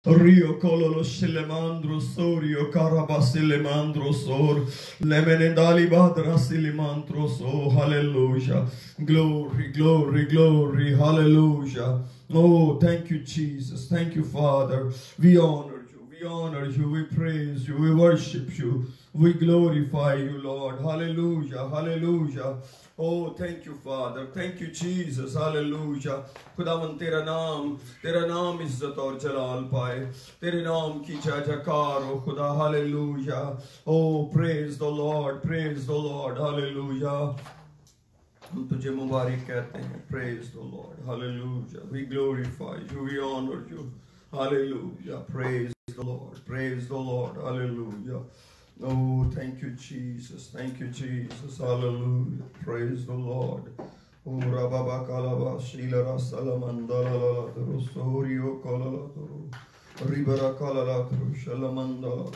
Rio Cololo Silemandro Sorio Carabasilemandro Sor Lemenendali Badra Silimandro So. Hallelujah. Glory, glory, glory. Hallelujah. Oh, thank you, Jesus. Thank you, Father. We honor you. We honor you. We praise you. We worship you. We glorify you, Lord. Hallelujah. Hallelujah. Oh, thank you, Father. Thank you, Jesus. Hallelujah. खुदावन तेरा नाम इज्जत और जलाल पाए, तेरे नाम की जय जयकार हो खुदा. Hallelujah. Oh, praise the Lord. Praise the Lord. Hallelujah. हम तुझे मुबारक कहते हैं. Praise the Lord. Hallelujah. We glorify you. We honor you. Hallelujah. Praise the Lord. Praise the Lord. Hallelujah. Oh, thank you, Jesus. Thank you, Jesus. Hallelujah. Praise the Lord. Oh, Rababa Kalaba, Shilara Salamandala, Rosorio Kalalatoro, Ribara Kalalatoro, Shalamandala.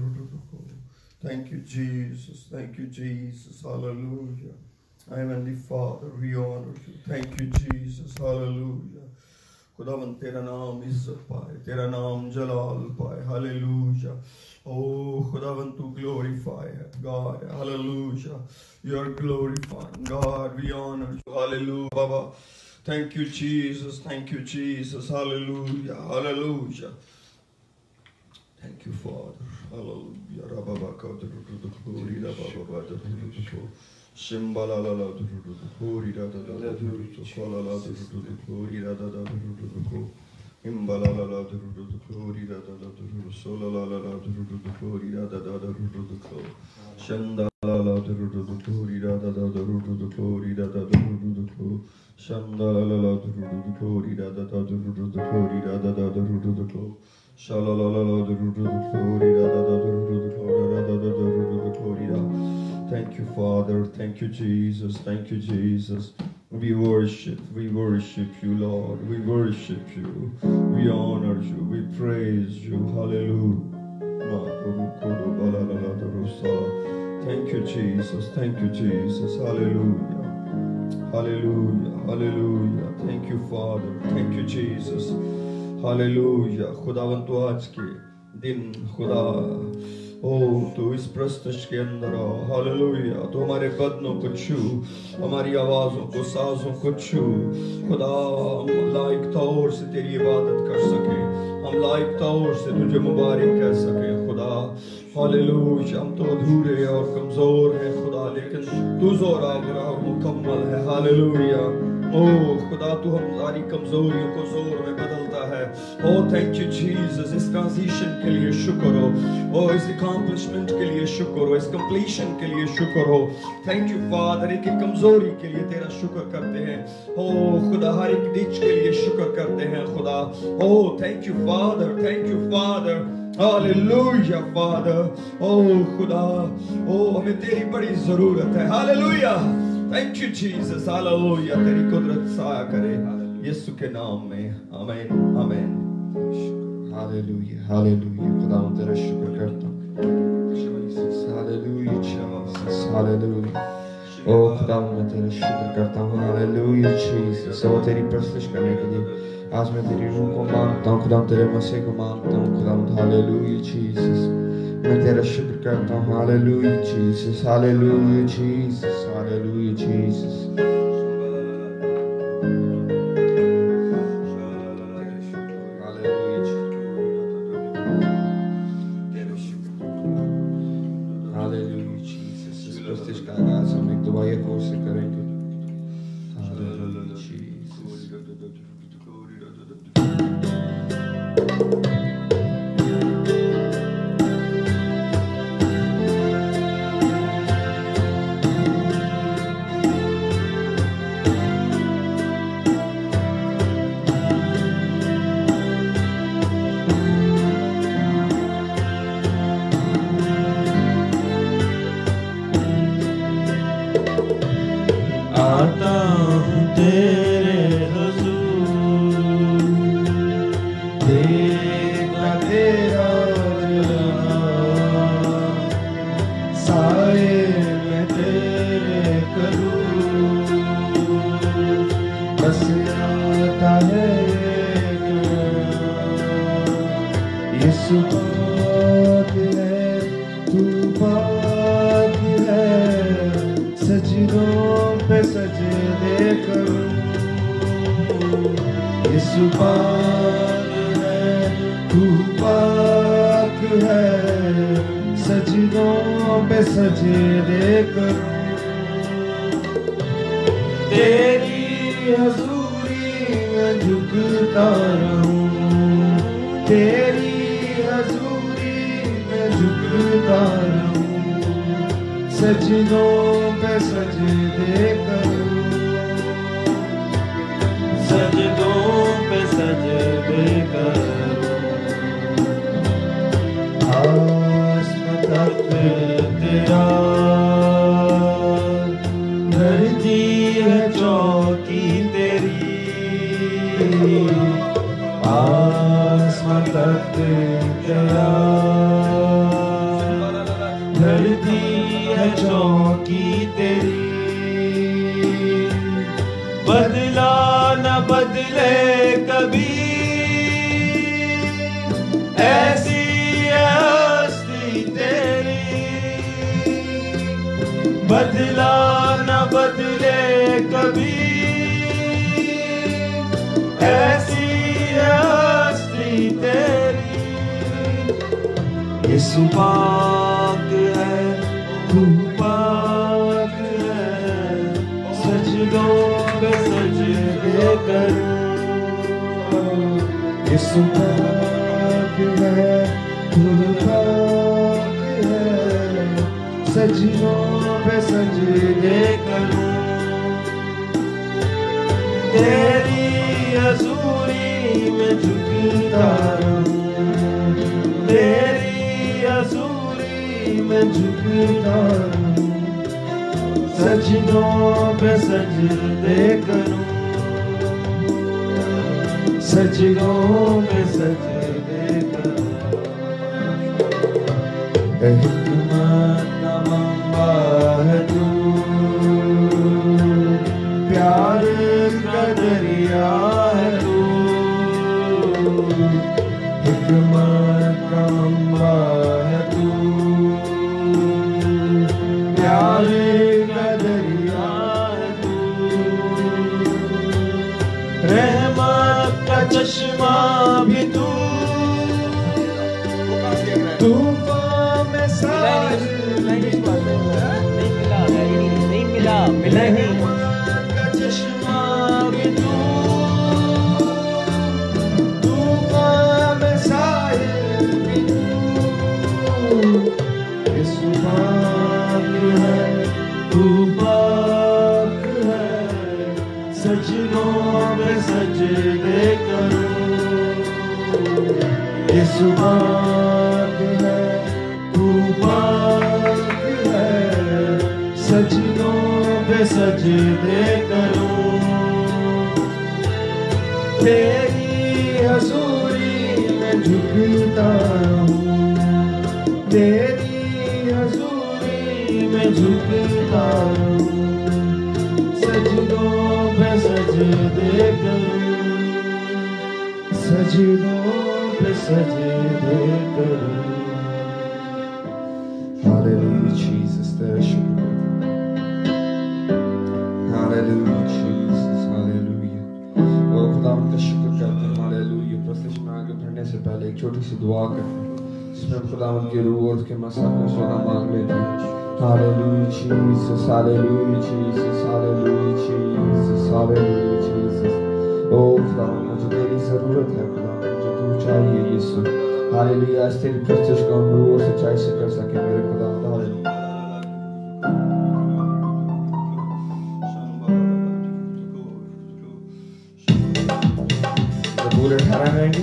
Thank you, Jesus. Thank you, Jesus. Hallelujah. Heavenly Father, we honor you. Thank you, Jesus. Hallelujah. खुदावन तेरा नाम इज्जत पाए, तेरा नाम जलाल पाए. Hallelujah. Oh, खुदावन तू glorify God. Hallelujah. You are glorifying God. We honor you. Hallelujah. Baba. Thank you, Jesus. Thank you, Jesus. Hallelujah. Hallelujah. Thank you, Father. Hallelujah. Rababa Kadru Rababa Shimbala la la Hori da da da Kola la Hori da da da Imbala la la Hori da da da Sola la la Hori da da da Shanda la la Hori da da da Hori da da da Shanda la la Hori da da da Hori da da da Shala la la Hori da da da Hori da. Thank you, Father. Thank you, Jesus. Thank you, Jesus. We worship you, Lord. We worship you. We honor you. We praise you. Hallelujah. Thank you, Jesus. Thank you, Jesus. Hallelujah. Hallelujah. Hallelujah. Thank you, Father. Thank you, Jesus. Hallelujah. खुदावन तो आज के दिन खुदा तो इस प्रस्तुत के अंदर आओ. हालेलुया. तो हमारे बदनों को छू, हमारी आवाज़ों को, साज़ों को छू खुदा. हम लायक तौर से तेरी इबादत कर सके, हम लायक तौर से तुझे मुबारक कह सके खुदा. हालेलुया. हम तो अधूरे और कमज़ोर हैं खुदा, लेकिन तू ज़ोरावर और मुकम्मल है. हालेलुया. ओह खुदा तू हमारी कमज़ोरियों को ज़ोर में बदलता है. Oh thank you Jesus. इस ट्रांजिशन के लिए शुक्र हो. ओह इस अकम्प्लिशमेंट के लिए शुक्र हो, इस कंप्लीशन के लिए शुक्र हो. Thank you father. एक एक कमज़ोरी के लिए तेरा शुक्र करते हैं. ओह खुदा हर एक डिच के लिए शुक्र करते हैं खुदा. Oh thank you father. Thank you father. Hallelujah father. ओह खुदा, ओह हमें तेरी बड़ी ज़रूरत है. हालेलुया. Thank you, Jesus. Hallelujah. तेरी कुदरत साया करे यीशु के नाम में. आमीन. आमीन. Hallelujah. Hallelujah. खुदा मैं तेरा शुक्र करता हूँ. Hallelujah. Jesus. Hallelujah. ओ खुदा मैं तेरा शुक्र करता हूँ. Hallelujah. Jesus. ओ तेरी प्रस्तुत करने के लिए आज मैं तेरी रूह को मांगता हूँ. खुदा तेरे मसीह को मांगता हूँ. खुदा Hallelujah. Jesus. मैं तेरा शुक्र करता हूँ. Hallelujah. Jesus. Hallelujah. Jesus. Hallelujah. Jesus. आता हूँ तेरे हुजूर यीशु पाक है, तू पाक है, सजदों पे सजदे करूं। यीशु पाक है, तू पाक है, सजदों पे सजदे करूं। तेरी हजूरी में झुकता रहूं, तेरी हजूरी में झुकता रहूं, सजदों पे सजदे करूं, सजदों पे सजदे करूं। आसमां तक तेरा, धरती है चौकी तेरी, आसमां तक तेरा, धरती है चौकी तेरी। बदला न बदले कभी, ऐसी है हस्ती तेरी। बदला न बदले कभी, ऐसी है हस्ती तेरी। यीशु पाक है, तू पाक है, सजदों पे सजदे करूं। यीशु पाक है, तू पाक है, सजदों पे सजदे करूं। तेरी हजूरी में झुकता रहूं, तेरी हजूरी में झुकता रहूं, सजदों पे सजदे करूं, सजदों पे सजदे करूं। हिकमत का मंबा है तू, प्यार का दरिया है तू। हिकमत का मंबा है तू, प्यार का दरिया है तू। रहमत का चश्मा भी तू, तूफान में साज नहीं मिला नहीं। का चश्मा भी तू, तूफान में साहिल भी तू। यीशु पाक है, तू पाक है, सजदों में सजदे करूं। यीशु पाक है, तू पाक है, सजदों पे सजदे करूं। तेरी हजूरी में झुकता रहूं, तेरी हजूरी में झुकता रहूं, सजदों पे सजदे करूं, सजदों पे सजदे करूं। Hallelujah, Jesus, तेरा शुक्र। Hallelujah, Jesus, Hallelujah। ओ खुदावंद का शुक्र करते हैं, Hallelujah। प्रस्तुति में आगे बढ़ने से पहले एक छोटी सी दुआ करते हैं, जिसमें हम खुदावंद की रूह और उसके मसा को सोना मांग लेते हैं। Hallelujah, Jesus, Hallelujah, Jesus, Hallelujah, Jesus, Hallelujah, Jesus। ओ खुदावंद, मुझे तेरी जरूरत है खुदावंद, मुझे तू चाहिए यीशु। हालेलुया, आज तेरी प्रस्तुति को हम रूह और सच्चाई से कर सके मेरे खुदावंद। हालेलुया। ज़बूर 18 गाएंगे।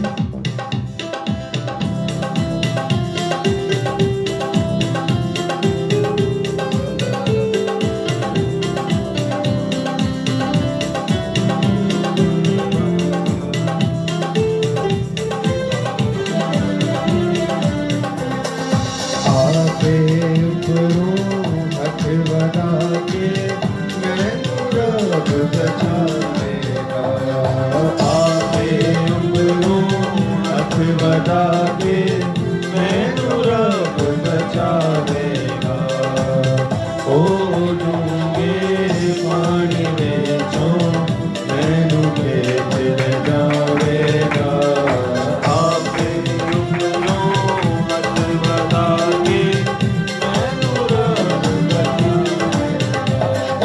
के मैनू रब बचावेगा ओ डूंगे पानी विचों मैनू खेच ले जावेगा आपे उंगलों हथ बढ़ा के मैनू रब बचावेगा ओ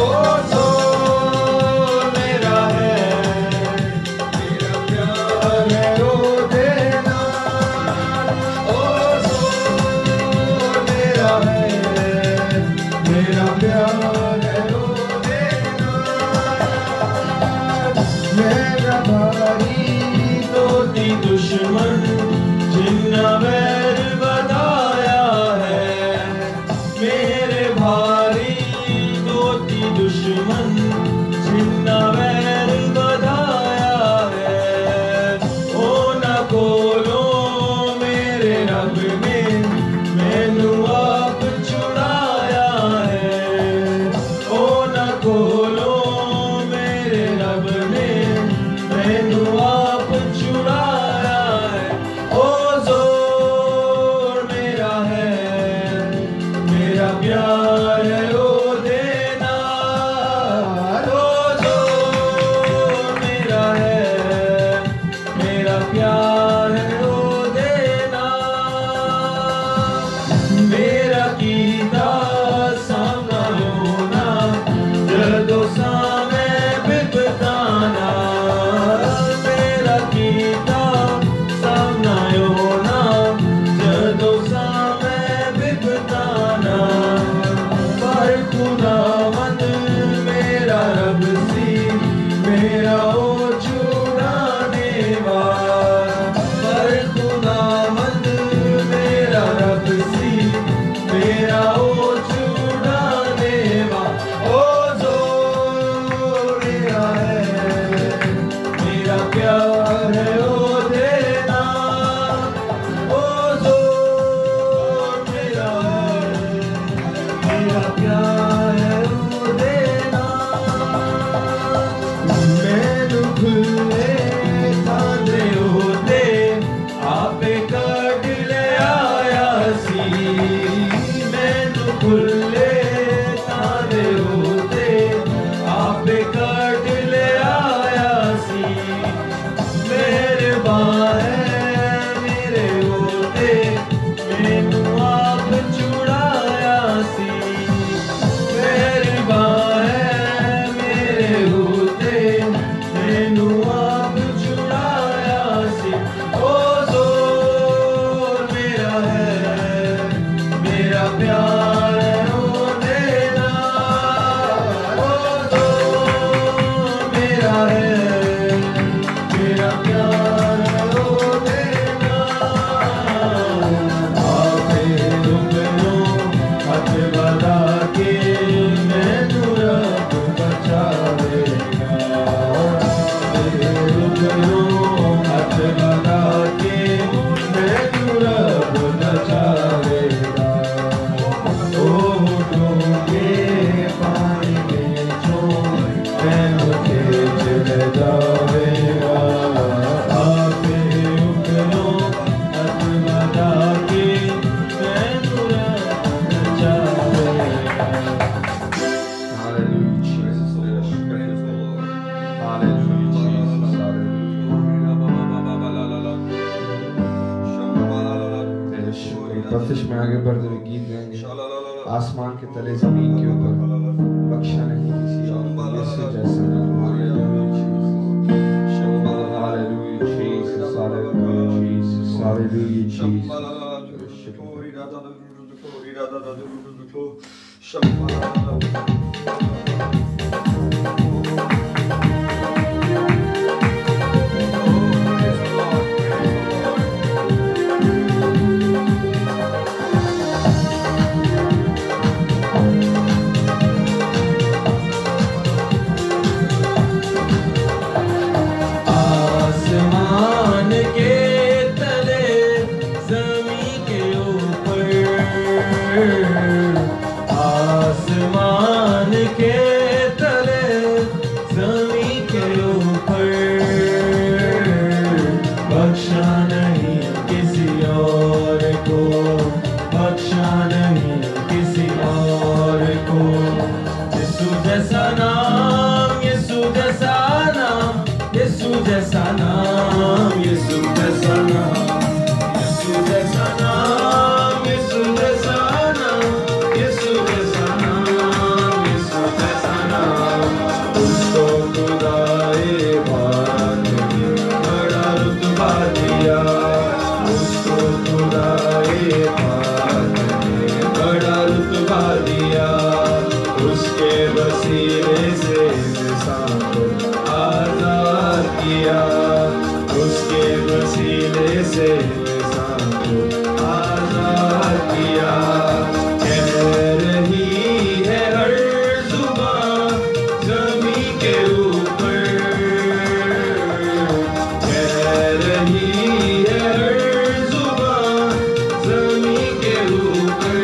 सोल मेरा है मेरा प्यार है ओ देना ओ सोल मेरा है मेरा प्यार है ओ देना मेरा भारी दोती दुश्मन जिन्ना वैर बताया है मेरे भारी दोती दुश्मन जिन्ना वैर बताया है ओ ना कोलो मेरे रब ने मैनू आप छुड़ाया है ओ ना कोलो मेरे रब ने मैनू आप छुड़ाया है ओ जोर मेरा है मेरा प्यार है ओ देना ओ जोर मेरा है मेरा प्यार है ओ देना मेरा कीता सामना होना जदों सामे बिपताना मेरा कीता सामना होना जदों सामे बिपताना पर खुदावंद मेरा रब सी मेरा ओ छुड़ाने वाला पर खुदावंद मेरा रब सी मेरा ओ छुड़ाने वाला ओ जोर मेरा है मेरा प्यार है ओ देना ओ जोर मेरा है मेरा प्यार है ओ देना मैनू खुले तांदे होते आपे कट ले आया सी मैनू खुले तांदे होते आपे कट ले आया सी मेहरबान है मेरे होते मैनू आप छुड़ाया सी मेहरबान है मेरे होते मैनू आप छुड़ाया सी ओ जोर मेरा है मेरा प्यार है ओ देना ओ जोर मेरा है मेरा प्यार है ओ देना आपे उंगलों हथ बढ़ा के मैनू रब बचावेगा आपे उंगलों हथ बढ़ा के मैनू रब बचावेगा ओ डूंगे पानी विचों मैनू खेच ले जावेगा आपे उंगलों हथ बढ़ा के मैनू रब बचावेगा Hallelujah Jesus Hallelujah Jesus तेरे शुक्र बख्शिश में आगे बढ़ते हुए गीत गाएंगे आसमान के तले जमीन के ऊपर बख्शा नहीं किसी और को यीशु जैसा नाम Hallelujah Jesus Hallelujah Jesus Hallelujah Jesus आसमान के तले जमीन के ऊपर आसमान के तले जमीन के ऊपर बख्शा नहीं किसी और बख्शा नहीं किसी और को। यीशु जैसा नाम, यीशु जैसा नाम, यीशु जैसा नाम, यीशु जैसा नाम, यीशु जैसा नाम, यीशु जैसा नाम, यीशु जैसा नाम, यीशु जैसा नाम। उसको खुदाए पाक ने बड़ा रुतबा दिया, उसको खुदाए पाक ने बड़ा रुतबा दिया। उसके वसीले से इंसान को आजाद किया, उसके वसीले से इंसान को आजाद किया। कह रही है हर जुबान ज़मीं के ऊपर, कह रही है हर जुबान ज़मीं के ऊपर।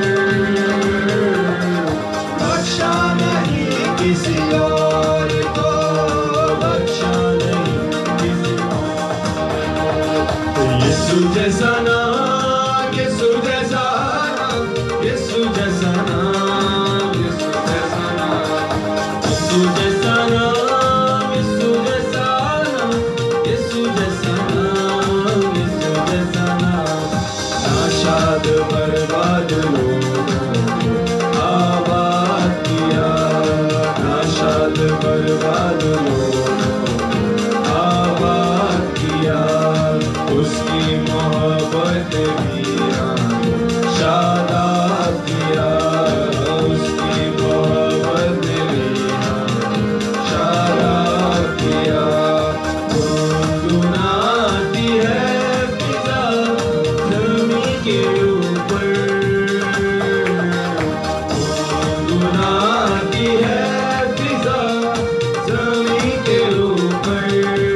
बख्शा नहीं किसी और को, बख्शा नहीं किसी और को। यीशु जैसा नाम, यीशु जैसा नाम, यीशु जैसा नाम, यीशु जैसा नाम, यीशु जैसा नाम, यीशु जैसा नाम, यीशु जैसा नाम, यीशु जैसा नाम। नाशाद बर्बाद लोगों को आबाद किया, नाशाद बर्बाद लोगों को आबाद किया। उसकी मोहब्बत वीरान को शादाब किया, उसकी मोहब्बत वीरान को शादाब किया। गुनगुनाती है फिजा ज़मीं के ऊपर, गुनगुनाती है फिजा ज़मीं के ऊपर।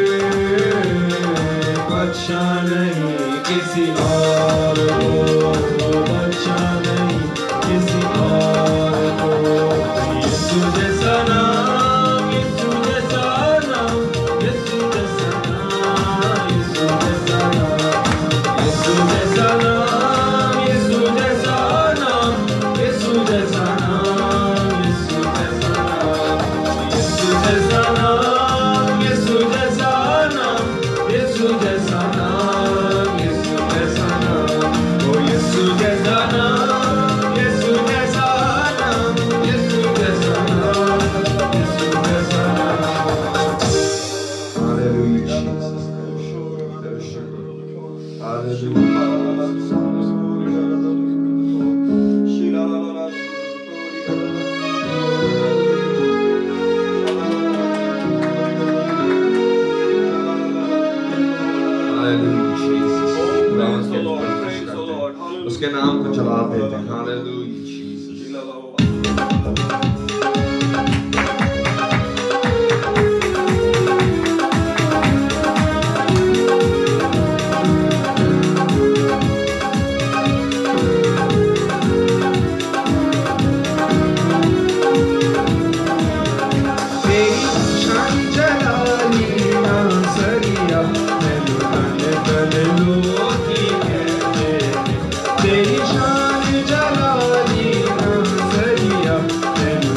बख्शा नहीं किसी और को, बख्शा नहीं किसी और को। यीशु जैसा नाम, यीशु जैसा नाम, यीशु जैसा नाम, यीशु जैसा नाम, यीशु जैसा नाम, यीशु जैसा नाम, यीशु जैसा नाम, यीशु जैसा नाम, यीशु जैसा नाम, यीशु जैसा नाम, यीशु जैसा नाम, यीशु जैसा नाम। ओ यीशु जैसा नाम, यीशु जैसा नाम, यीशु जैसा नाम, यीशु जैसा नाम। Hallelujah, Jesus. Hallelujah, Jesus. Praise the Lord, praise the Lord. उसके नाम को चला देते हैं। Hallelujah, Jesus. तेरी शान जलाली ना सरिया,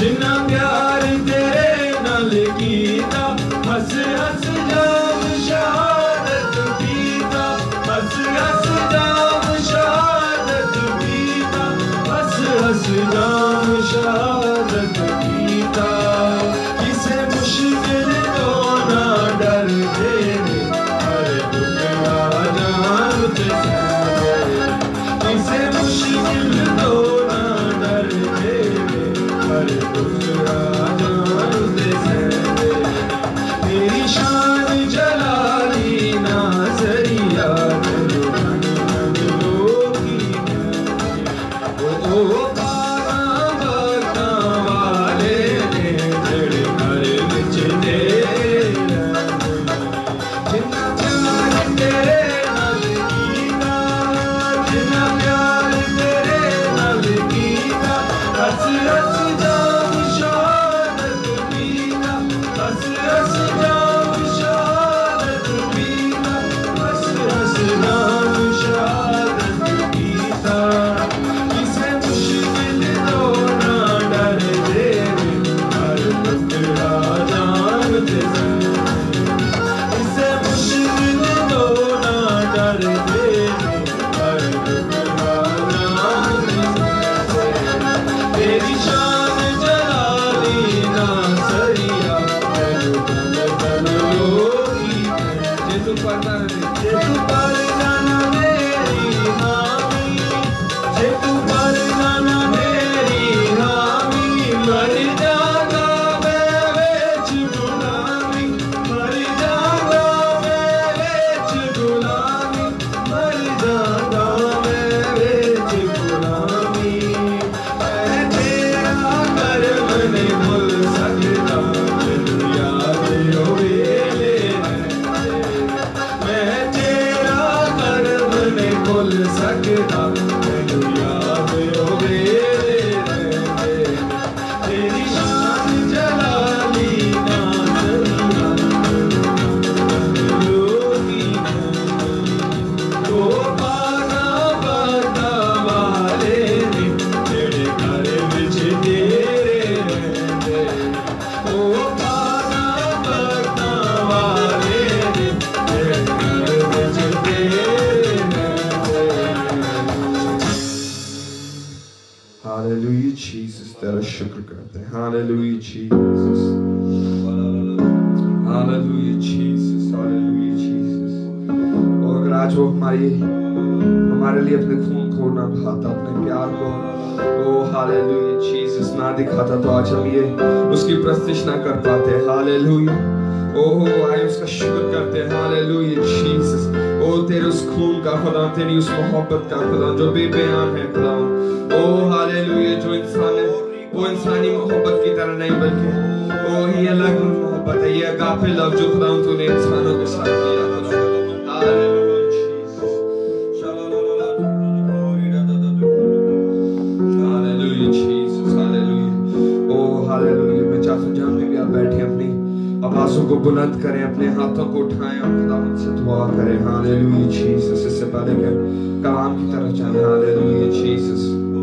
जिन्ना प्यार तेरे नाल कीता हस हस जाम शहादत पीता हस हस जाम शहादत पीता हस हस जाम शहादत पीता किसे मुश्किल तो ना डर दे हर दुख जान ते किसे मुश्किल तो ना डर दे हर दुख जान ते तेरी शान जलाली नाज़रिया ओ पाना बता वाले ने जड़ घर विच तेरे जिन्ना प्यार तेरे नाल कीता जिन्ना प्यार तेरे नाल कीता हस हस जाम शहादत पीता हस हस जाम शहादत पीता हस हस जाम शहादत पीता किसे मुश्किल तो ना डर दे हर टुकड़ा जान ते किसे मुश्किल तो ना डर दे हर टुकड़ा जान ते तेरी शान जलाली नाज़रिया तेरू तन तन लोगी जे तू पढ़ना ना मेरी हामी जे तू पढ़ना ना मेरी हामी मर जागा मैं विच गुलामी मर जागा मैं विच गुलामी मर जागा मैं विच गुलामी मैं तेरा कर्म नहीं भुल सकता मैनू याद होवे मैं तेरा कर्म नहीं भुल सकता मैनू याद होवे तेरी शान जलाली नाज़रिया लोगी ओ पाना बता वाले ने जेड़े घर विच तेरे रहंदे ओ पाना बता वाले ने जेड़े घर विच तेरे रहंदे हालेलुया जीसस तेरा शुक्र करते हैं hallelujah Jesus hallelujah Jesus hallelujah Jesus और अगर आज वो हमारे लिए अपने खून को ना बहाता अपने प्यार को ओ हालेलुया जीसस ना दिखाता तो आज हम ये उसकी प्रस्तिश ना कर पाते हालेलुया ओह आए उसका शुक्र करते हैं हालेलुया जीसस ओ तेरे उस खून का खुदा तेरी उस मोहब्बत का खुदा जो बेबयान है खुदा ओ हालेलुया जो इंसान है वो इंसानी मोहब्बत की तरह नहीं बल्कि ओ ही अलग मोहब्बत है ये अगापे लव जो खुदा तूने इंसानों के साथ किया खुदा hallelujah Jesus hallelujah Jesus hallelujah oh hallelujah मैं चाहता हूं जहां पे भी आप बैठे अपनी आवाज़ों को बुलंद करें अपने हाथों को उठाएं और खुदा से दुआ करें हालेलुया जीसस इससे पहले कि कलाम की तरफ जाएं हालेलुया जीसस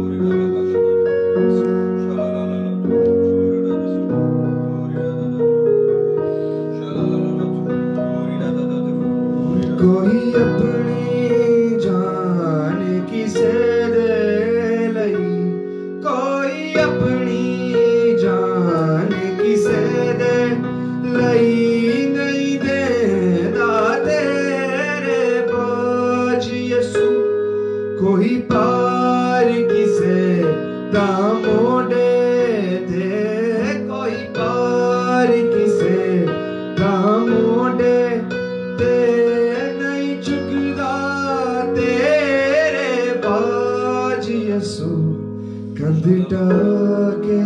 कोई अपनी जान किसे दे लई कोई अपनी जान किसे दे लई नहीं देना तेरे बोझ यसु कोई पार किसे दामोड़े दे कोई पार किसे दामोड़े दे नहीं चुकदा तेरे बाज यसु कंध टाके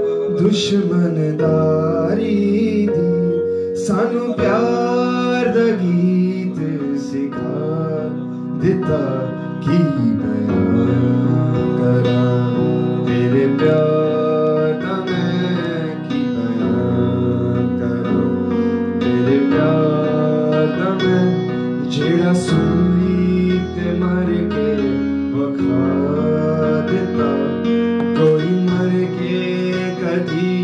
दुश्मनदारी दी सानू प्यार दा गीत सिखा दिता की बयान करा तेरे प्यार दा मैं की बयान करा तेरे प्यार दा मैं जेड़ा सूली ते मर के वखा दिता कोई मर के कदी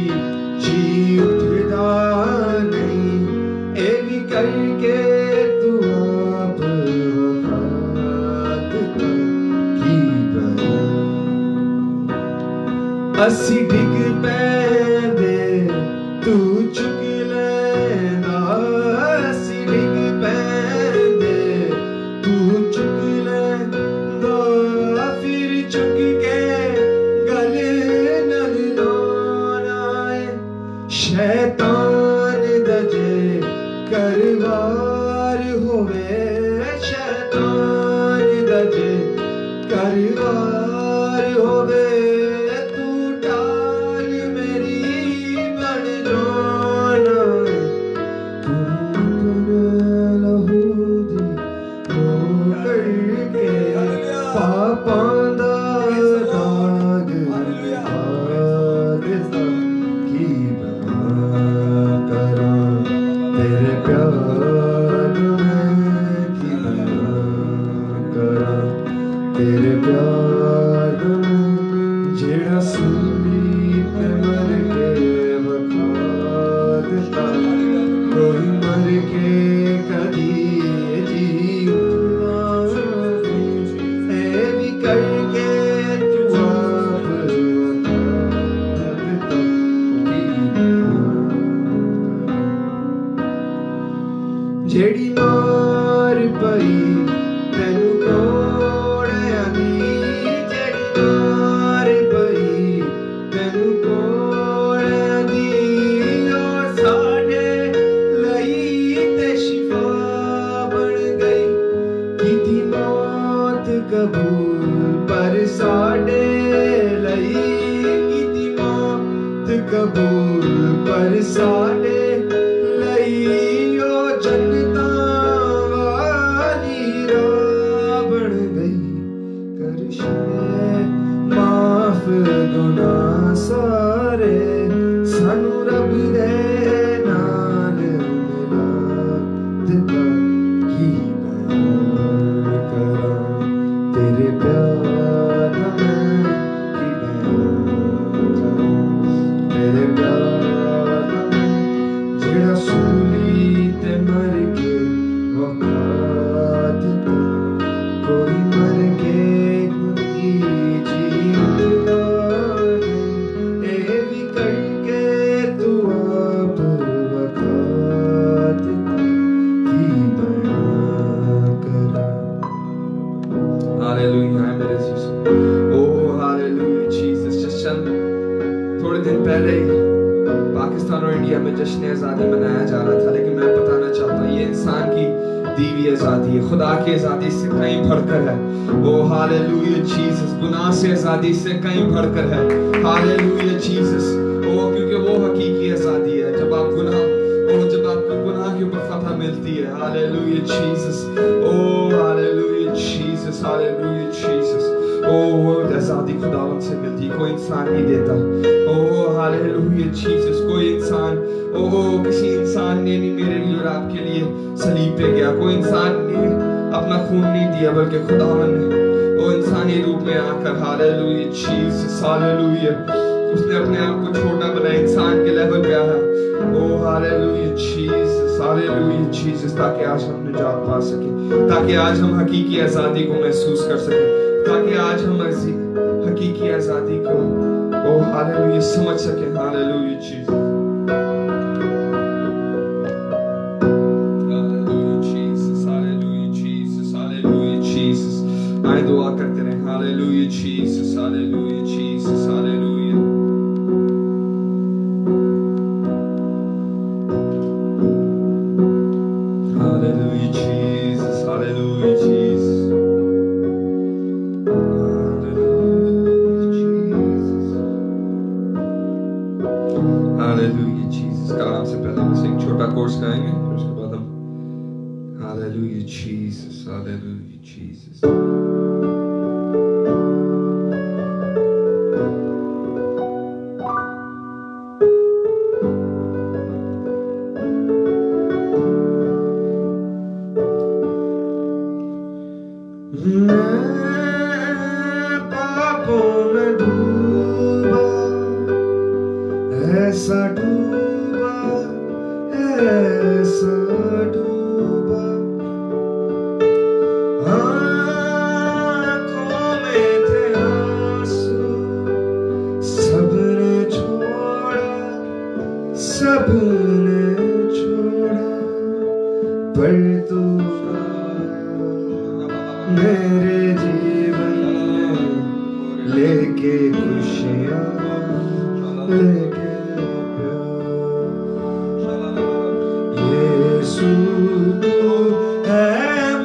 असी डिग पैंदे तू चुक लैंदा, असी डिग पैंदे तू चुक लैंदा, फिर चुक के गल नल लाना है। शैतान दजे करवार होवे, शैतान दजे करवार होवे, तू टाल मेरी बन जाना है। तू लहू दी हो करके पापां दा दाग दिता, की बयां करां तेरे प्यार में, की बयां करां तेरे प्यार में। जेड़ा सूली पे मर के वखा दिता, कोई मर के कदी जीना है भी करके तू आप वखा दिता, की जेड़ी मार पई तेनू कोड़िया दी, जेड़ी मार पई तेनू कोड़िया दी, ओ साडे लई ते शिफा बन गई। कीती मौत कबूल पर साडे लई, कीती मौत कबूल पर साडे लई, ओ जन्नतां वाली राह बन गई। कर छड़े माफ गुनाह सारे, सानू रब दे नाल मिला दिता, की बयां करां तेरे प्यार में, की बयां करां तेरे प्यार में। जेड़ा सूली ते मर के वखा दिता, कोई मर के कोई जींदा है, ए भी करके तू आप वखा दिता, की बयां करां। हालेलुया है मेरे यीशु, ओ हालेलुया जीसस। जश्न थोड़े दिन पहले ही पाकिस्तान और इंडिया में जश्न आज़ादी मनाया जा रहा था, लेकिन मैं बताना चाहता हूँ ये इंसान की दी हुई आज़ादी है, खुदा की आज़ादी से कहीं बढ़कर है। ओ हालेलुया जीसस, गुनाह से आज़ादी से कहीं बढ़कर है। हालेलुया जीसस, ओ क्योंकि वो हकीकी आज़ादी है जब आप गुनाह, ओ जब आपको गुनाह के ऊपर फतह मिलती है। Hallelujah Jesus, oh hallelujah Jesus, hallelujah Jesus. ओ आज़ादी खुदावंद से मिलती है, कोई इंसान नहीं देता। ओ हालेलुया जीसस, कोई इंसान, ओ किसी इंसान ने नहीं मेरे लिए और आपके लिए सलीब पे गया, कोई इंसान ने अपना खून नहीं दिया, बल्कि खुदावंद ने ओ इंसानी रूप में आकर, हालेलुया जीसस, हालेलुया, उसने अपने आप को छोटा बनाया, इंसान के लेवल पे आया। Oh hallelujah Jesus, hallelujah Jesus, ताकि आज हम निजात पा सके, ताकि आज हम हकीकी आज़ादी को महसूस कर सके, ताकि आज हम हकीकी आज़ादी को ओ हालेलुया समझ सके। Hallelujah Jesus, hallelujah Jesus, hallelujah Jesus, hallelujah Jesus. आए दुआ करते रहे। Hallelujah Jesus, hallelujah Jesus, hallelujah. Hallelujah, Jesus. Hallelujah, Jesus. Hallelujah, Jesus. कलाम से पहले बस एक छोटा कोर्स गाएंगे, फिर उसके बाद हम Hallelujah, Jesus. Hallelujah, Jesus. पापों में डूबा, ऐसा डूबा, ऐसा डूबा, हाँ लेके खुशियाँ लेके यीशु तू है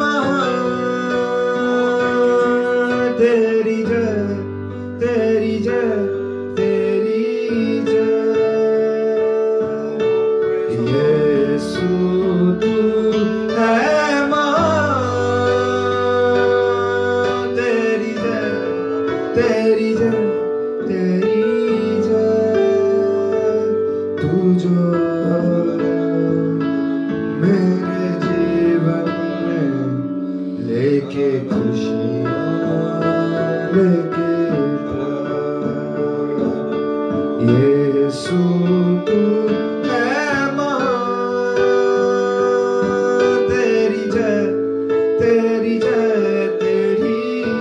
महान तेरी जय तेरी जय तेरी जय यीशु तू है महान तेरी जय तेरी जय तू जो मेरे जीवन में लेके खुशियाँ लेके यीशु तू है महान तेरी जय तेरी जय तेरी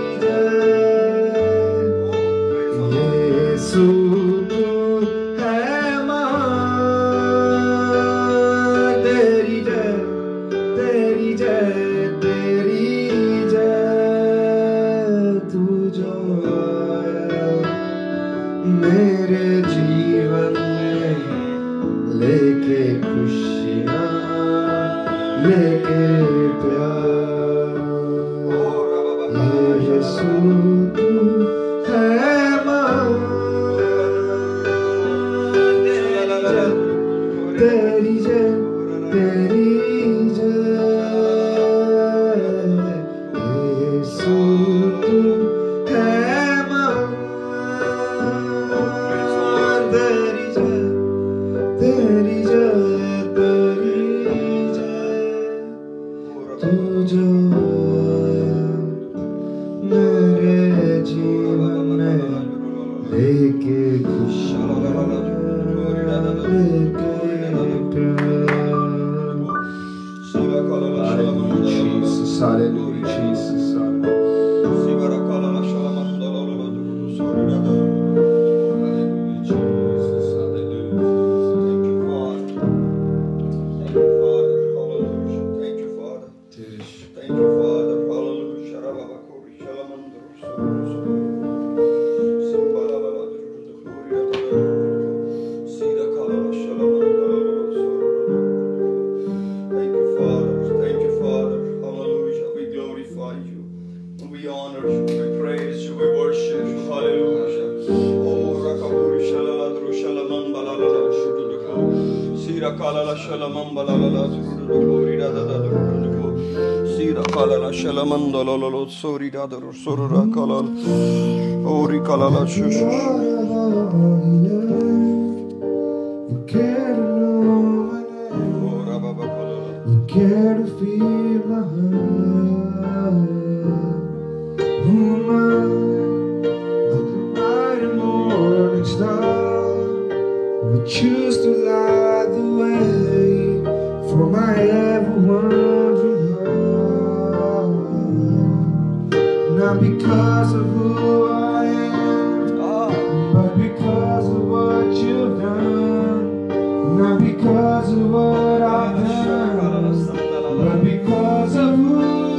जय यीशु तू है महान तेरी जय तेरी जय तेरी जय तू जो मेरे जीवन में लेके खुशियाँ लेके प्यार यीशु तू है महान तेरी जय तेरी जय यीशु तू है महान तेरी जय तेरी जय तू जो मेरे जीवन में लेके खुशियाँ लेके प्यार Jesus, hallelujah, Jesus, quero feel my heart, like the bright morning star, we choose to light the way for my ever-wandering heart. Not because of who I am, but because of what you've done. Not because of what I've done, but because of who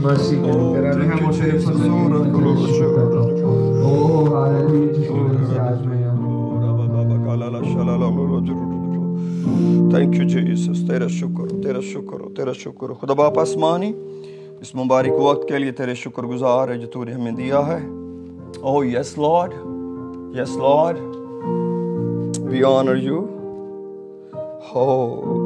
mercy के लिए, तेरा रहम और तेरे फजल के लिए मैं तेरी शुक्र करता हूँ। ओह हालेलुया, जिसकी वजह से आज मैं यहाँ हूँ। थैंक यू जीसस, तेरा शुक्र, तेरा शुक्र, तेरा शुक्र। खुदा बाप आसमानी, इस मुबारक वक्त के लिए तेरे शुक्रगुजार है जो तूने हमें दिया है। Oh yes Lord, yes Lord, we honour you. Oh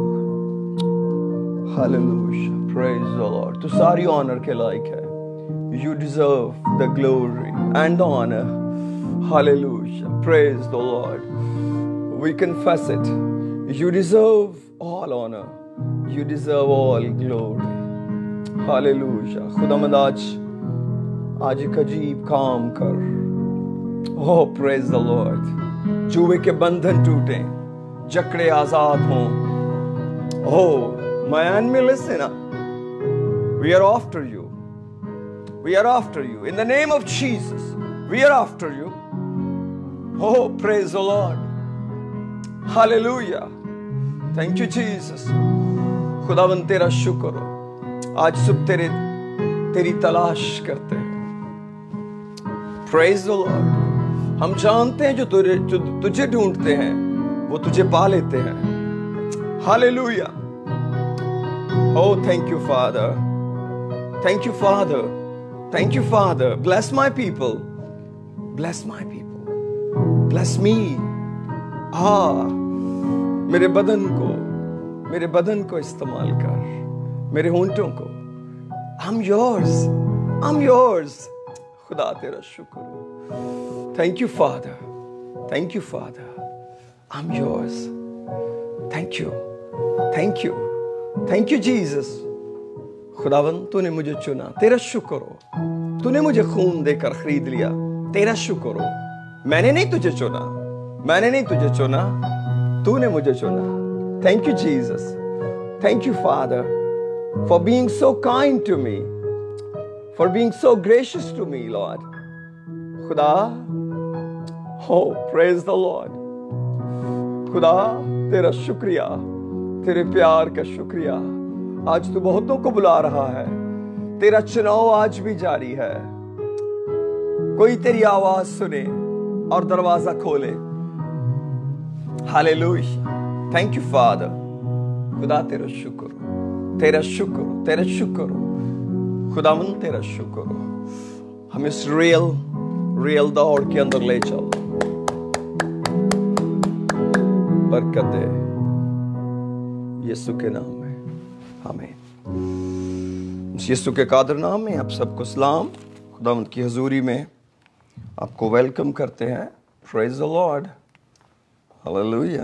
hallelujah, praise the Lord. तू सारी ऑनर के लायक है। You deserve the glory and the honor. Hallelujah, praise the Lord. We confess it. You deserve all honor. You deserve all glory. Hallelujah. खुदावंद आज एक अजीब काम कर। Oh, praise the Lord. जुए के बंधन टूटे, जकड़े आजाद हों। Oh, Miami, listen up. We are after you. We are after you. In the name of Jesus, we are after you. Oh, praise the Lord. Hallelujah. Thank you, Jesus. खुदावंद तेरा शुक्र हो। आज सुबह तेरी तलाश करते हैं। Praise the Lord. हम जानते हैं जो तुझे ढूंढते हैं वो तुझे पा लेते हैं। Hallelujah. Oh, thank you, Father. Thank you, Father. Thank you, Father. Bless my people. Bless my people. Bless me. मेरे बदन को इस्तेमाल कर, मेरे होंठों को। I'm yours. I'm yours. खुदा तेरा शुक्र हो। Thank you, Father. Thank you, Father. I'm yours. Thank you. Thank you. Thank you, Jesus. खुदावंद तूने मुझे चुना, तेरा शुक्र हो। तूने मुझे खून देकर खरीद लिया, तेरा शुक्र हो। मैंने नहीं तुझे चुना, मैंने नहीं तुझे चुना, तूने मुझे चुना। Thank you, Jesus. Thank you, Father, for being so kind to me, for being so gracious to me, Lord. खुदा, oh, praise the Lord. खुदा तेरा शुक्रिया, तेरे प्यार का शुक्रिया। आज तू बहुतों को बुला रहा है, तेरा चुनाव आज भी जारी है। कोई तेरी आवाज सुने और दरवाजा खोले। Hallelujah, thank you father. खुदा तेरा शुक्र, तेरा शुक्र, तेरा शुक्र। खुदावन तेरा शुक्र। हम इस रियल दौड़ के अंदर ले चल। बरकत दे यीशु के नाम में, आमीन। यीशु के कादर नाम में आप सबको सलाम। खुदावंद की हजूरी में आपको वेलकम करते हैं। Praise the Lord, hallelujah.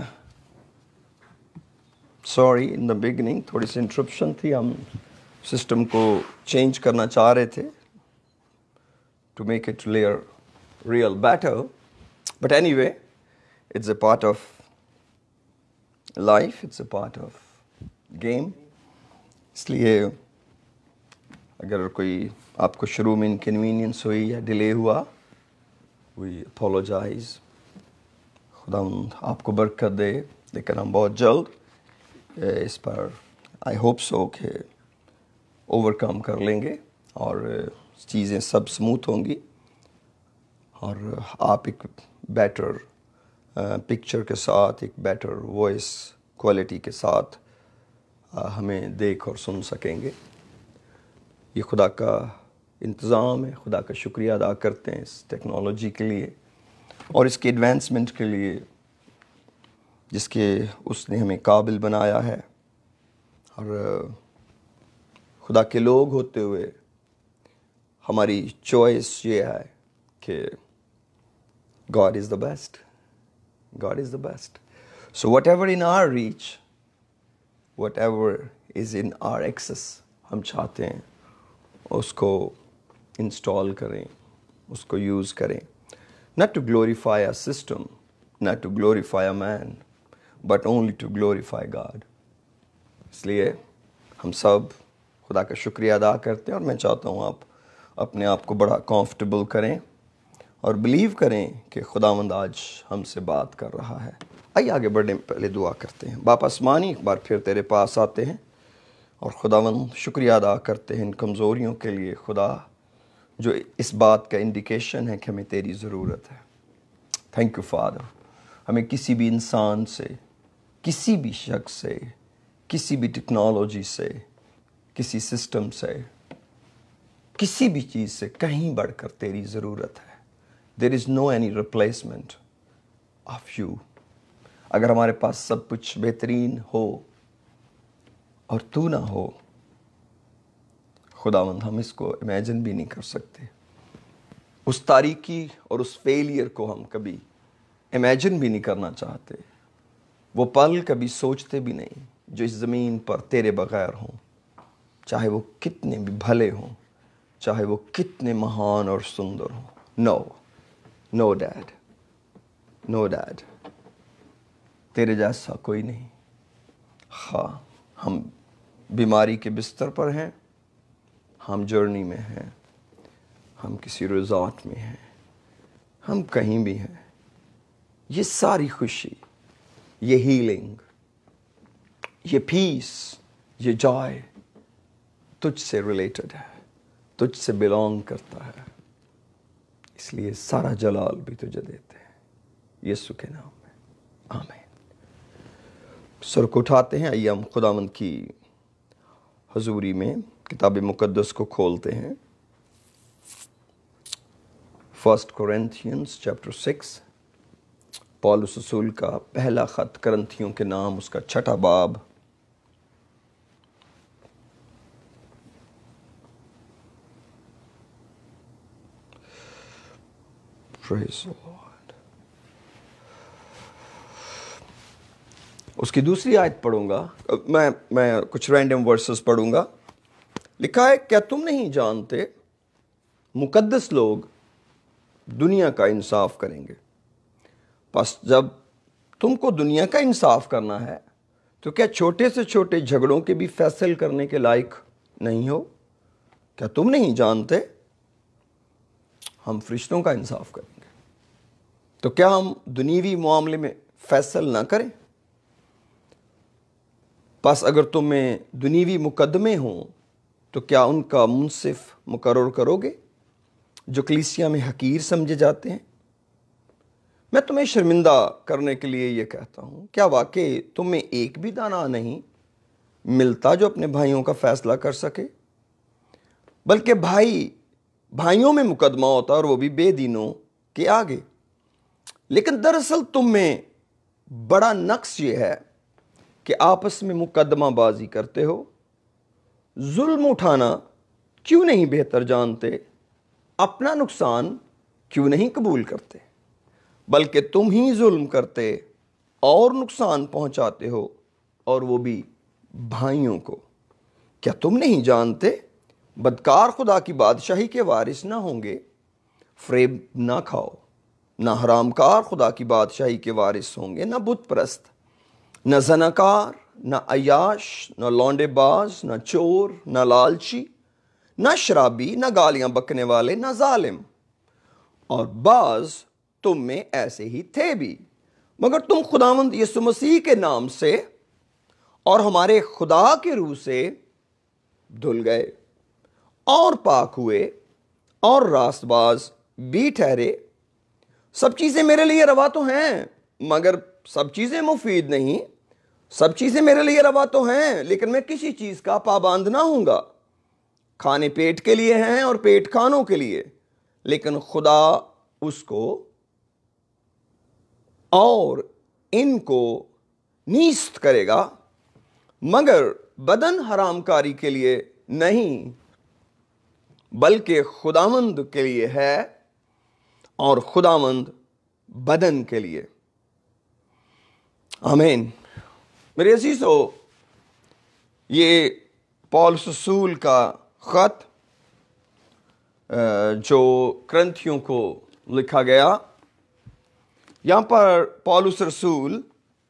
Sorry in the beginning, थोड़ी सी इंटरप्शन थी। हम सिस्टम को चेंज करना चाह रहे थे to make it real better, but anyway it's a part of life, it's a part of game. इसलिए अगर कोई आपको शुरू में इनकन्वीनियंस हुई या डिले हुआ, वी अपोलोजाइज। खुदा आपको बरकत दे। लेकिन हम बहुत जल्द इस पर आई होप सो कि ओवरकम कर लेंगे और चीज़ें सब स्मूथ होंगी और आप एक बेटर पिक्चर के साथ, एक बेटर वॉइस क्वालिटी के साथ हमें देख और सुन सकेंगे। ये खुदा का इंतज़ाम है। खुदा का शुक्रिया अदा करते हैं इस टेक्नोलॉजी के लिए और इसके एडवांसमेंट के लिए जिसके उसने हमें काबिल बनाया है। और खुदा के लोग होते हुए हमारी चॉइस ये है कि God is the best. God is the best. So whatever in our reach, whatever is in our access, हम चाहते हैं उसको इंस्टॉल करें, उसको यूज़ करें। Not to glorify a system, not to glorify a man, but only to glorify God. इसलिए हम सब खुदा का शुक्रिया अदा करते हैं और मैं चाहता हूँ आप अपने आप को बड़ा कंफर्टेबल करें और बिलीव करें कि खुदावंद आज हमसे बात कर रहा है। आइए आगे बढ़ने पहले दुआ करते हैं। बाप आसमानी, एक बार फिर तेरे पास आते हैं और खुदावंद शुक्रिया अदा करते हैं इन कमज़ोरियों के लिए खुदा, जो इस बात का इंडिकेशन है कि हमें तेरी ज़रूरत है। Thank you father. हमें किसी भी इंसान से, किसी भी शख्स से, किसी भी टेक्नोलॉजी से, किसी सिस्टम से, किसी भी चीज़ से कहीं बढ़कर तेरी ज़रूरत है। There is no any replacement of you. अगर हमारे पास सब कुछ बेहतरीन हो और तू ना हो खुदावंद, हम इसको इमेजिन भी नहीं कर सकते। उस तारीकी और उस फेलियर को हम कभी इमेजिन भी नहीं करना चाहते। वो पल कभी सोचते भी नहीं जो इस ज़मीन पर तेरे बगैर हों, चाहे वो कितने भी भले हों, चाहे वो कितने महान और सुंदर हों। नो डैड, नो डैड, तेरे जैसा कोई नहीं। हाँ, हम बीमारी के बिस्तर पर हैं, हम जर्नी में हैं, हम किसी रिजॉर्ट में हैं, हम कहीं भी हैं, ये सारी खुशी, ये हीलिंग, ये पीस, ये जॉय तुझसे रिलेटेड है, तुझसे बिलोंग करता है। इसलिए सारा जलाल भी तुझे देते हैं, यीशु के नाम में, आमीन। सर को उठाते हैं, आइए हम खुदावंद की हजूरी में किताब मुकद्दस को खोलते हैं। 1 कोरिन्थियंस चैप्टर 6, पौलुस रसूल का पहला खत करंथियों के नाम, उसका 6ठा बाब। Praise the Lord। उसकी दूसरी आयत पढ़ूंगा, मैं कुछ रैंडम वर्सेस पढ़ूंगा। लिखा है, क्या तुम नहीं जानते मुकद्दस लोग दुनिया का इंसाफ करेंगे? बस जब तुमको दुनिया का इंसाफ करना है तो क्या छोटे से छोटे झगड़ों के भी फैसल करने के लायक नहीं हो? क्या तुम नहीं जानते हम फरिश्तों का इंसाफ करेंगे? तो क्या हम दुनियावी मामले में फैसल ना करें? बस अगर तुम्हें दुनियावी मुकदमे हों तो क्या उनका मुंसिफ मुकर्रर करोगे जो कलीसिया में हकीर समझे जाते हैं? मैं तुम्हें शर्मिंदा करने के लिए यह कहता हूं, क्या वाकई तुम्हें एक भी दाना नहीं मिलता जो अपने भाइयों का फैसला कर सके? बल्कि भाइयों में मुकदमा होता और वो भी बेदीनों के आगे। लेकिन दरअसल तुम में बड़ा नक्स ये है कि आपस में मुकदमाबाजी करते हो। जुल्म उठाना क्यों नहीं बेहतर जानते? अपना नुकसान क्यों नहीं कबूल करते? बल्कि तुम ही जुल्म करते और नुकसान पहुंचाते हो, और वो भी भाइयों को। क्या तुम नहीं जानते बदकार खुदा की बादशाही के वारिस ना होंगे? फरेब ना खाओ, ना हरामकार खुदा की बादशाही के वारिस होंगे, ना बुत परस्त, न ज़नाकार, न अयाश, न लौंडेबाज, न चोर, न लालची, न शराबी, न गालियां बकने वाले, न जालिम। और बाज तुम में ऐसे ही थे भी, मगर तुम खुदावंद यीशु मसीह के नाम से और हमारे खुदा के रूह से धुल गए और पाक हुए और रास्तबाज भी ठहरे। सब चीज़ें मेरे लिए रवा तो हैं, मगर सब चीज़ें मुफीद नहीं। सब चीज़ें मेरे लिए रवा तो हैं, लेकिन मैं किसी चीज़ का पाबंद ना हूँगा। खाने पेट के लिए हैं और पेट खानों के लिए, लेकिन खुदा उसको और इनको नीस्त करेगा। मगर बदन हरामकारी के लिए नहीं, बल्कि खुदावंद के लिए है और खुदावंद बदन के लिए। आमीन। मेरे अजीजों, ये पौलुस रसूल का खत जो करंथियों को लिखा गया, यहां पर पौलुस रसूल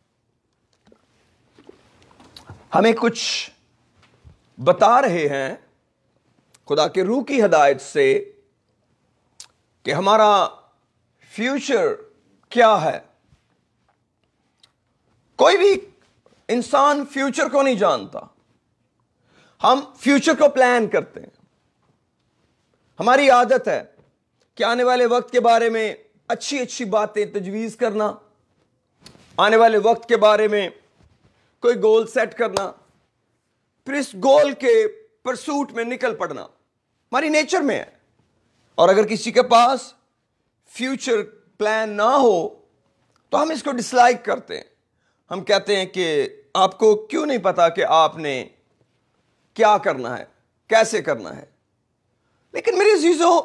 हमें कुछ बता रहे हैं खुदा के रूह की हिदायत से कि हमारा फ्यूचर क्या है। कोई भी इंसान फ्यूचर को नहीं जानता। हम फ्यूचर को प्लान करते हैं। हमारी आदत है कि आने वाले वक्त के बारे में अच्छी अच्छी बातें तजवीज़ करना, आने वाले वक्त के बारे में कोई गोल सेट करना, फिर इस गोल के परसूट में निकल पड़ना हमारी नेचर में है। और अगर किसी के पास फ्यूचर प्लान ना हो तो हम इसको डिसलाइक करते हैं। हम कहते हैं कि आपको क्यों नहीं पता कि आपने क्या करना है, कैसे करना है। लेकिन मेरे अजीजों,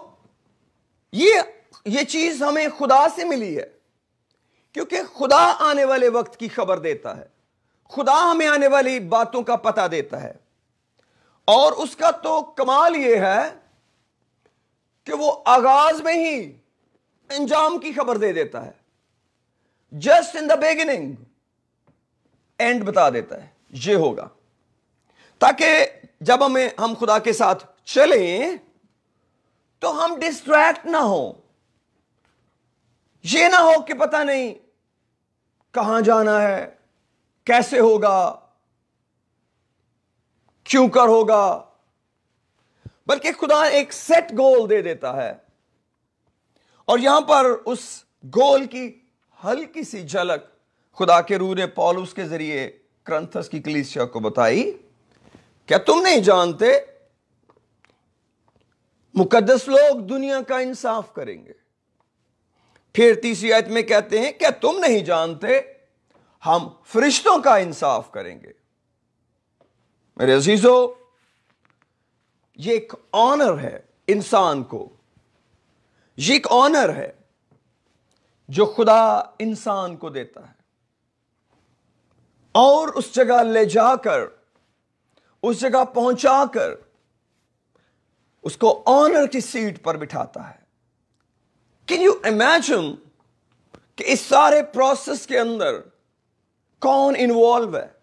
ये चीज हमें खुदा से मिली है, क्योंकि खुदा आने वाले वक्त की खबर देता है, खुदा हमें आने वाली बातों का पता देता है। और उसका तो कमाल यह है कि वो आगाज में ही अंजाम की खबर दे देता है। Just in the beginning and बता देता है, ये होगा, ताकि जब हम खुदा के साथ चलें तो हम डिस्ट्रैक्ट ना हो। ये ना हो कि पता नहीं कहां जाना है, कैसे होगा, क्यों कर होगा, बल्कि खुदा एक सेट गोल दे देता है। और यहां पर उस गोल की हल्की सी झलक खुदा के रूह ने पौलुस के जरिए करंथस की कलीसिया को बताई। क्या तुम नहीं जानते मुकद्दस लोग दुनिया का इंसाफ करेंगे? फिर तीसरी आयत में कहते हैं, क्या तुम नहीं जानते हम फरिश्तों का इंसाफ करेंगे? मेरे अजीजों, ये एक ऑनर है इंसान को, ये एक ऑनर है जो खुदा इंसान को देता है और उस जगह ले जाकर, उस जगह पहुंचाकर उसको ऑनर की सीट पर बिठाता है। कैन यू इमेजिन कि इस सारे प्रोसेस के अंदर कौन इन्वॉल्व है?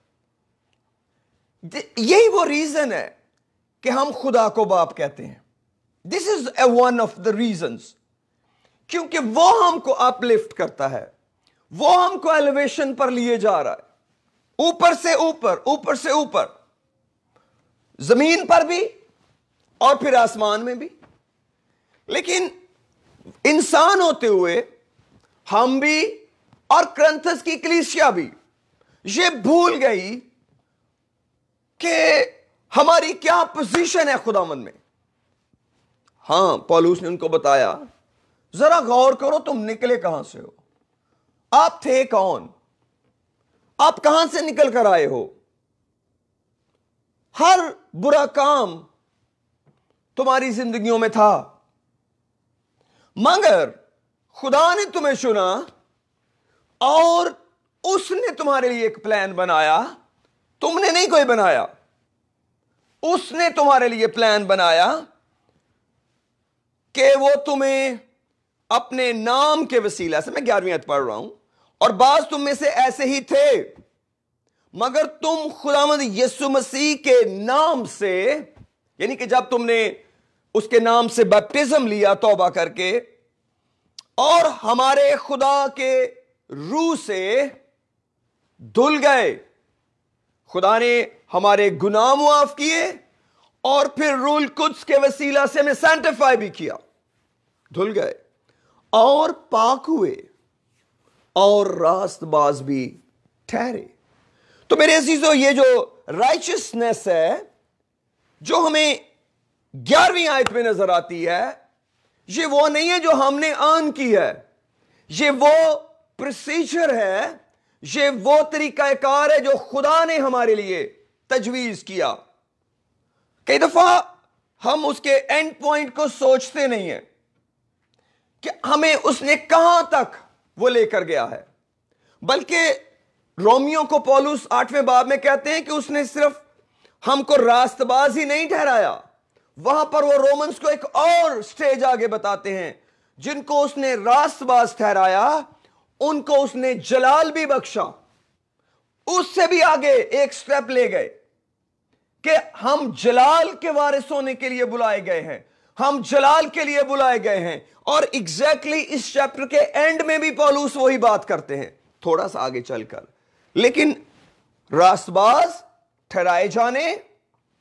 यही वो रीजन है कि हम खुदा को बाप कहते हैं। This is one of the reasons, क्योंकि वो हमको अपलिफ्ट करता है, वो हमको एलिवेशन पर लिए जा रहा है, ऊपर से ऊपर, ऊपर से ऊपर, जमीन पर भी और फिर आसमान में भी। लेकिन इंसान होते हुए हम भी और करंथस की कलीसिया भी ये भूल गई कि हमारी क्या पोजीशन है खुदावंद में। हां, पौलुस ने उनको बताया, जरा गौर करो, तुम निकले कहां से हो, आप थे कौन, आप कहां से निकल कर आए हो। हर बुरा काम तुम्हारी जिंदगियों में था, मगर खुदा ने तुम्हें चुना और उसने तुम्हारे लिए एक प्लान बनाया। तुमने नहीं कोई बनाया, उसने तुम्हारे लिए प्लान बनाया कि वो तुम्हें अपने नाम के वसीला से, मैं 11वीं आयत पढ़ रहा हूं, और बाज तुम में से ऐसे ही थे, मगर तुम खुदावंद यीशु मसीह के नाम से, यानी कि जब तुमने उसके नाम से बैप्टिज्म लिया तौबा करके, और हमारे खुदा के रूह से धुल गए, खुदा ने हमारे गुनाह माफ किए और फिर रूल कुद्स के वसीला से हमें सैंटिफाई भी किया, धुल गए और पाक हुए और रास्तबाज भी ठहरे। तो मेरे अजीजों, ये जो राइचियसनेस है जो हमें 11वीं आयत में नजर आती है, ये वो नहीं है जो हमने अर्न की है, ये वो प्रोसीजर है, ये वो तरीकाकार है जो खुदा ने हमारे लिए तजवीज किया। कई दफा हम उसके एंड पॉइंट को सोचते नहीं है कि हमें उसने कहां तक वो लेकर गया है, बल्कि रोमियो को पौलुस 8वें बाब में कहते हैं कि उसने सिर्फ हमको रास्तबाज ही नहीं ठहराया, वहां पर वो रोमन्स को एक और स्टेज आगे बताते हैं, जिनको उसने रास्तबाज ठहराया उनको उसने जलाल भी बख्शा। उससे भी आगे एक स्टेप ले गए कि हम जलाल के वारिस होने के लिए बुलाए गए हैं, हम जलाल के लिए बुलाए गए हैं। और एग्जैक्टली इस चैप्टर के एंड में भी पौलुस वही बात करते हैं, थोड़ा सा आगे चलकर। लेकिन रास्तबाज ठहराए जाने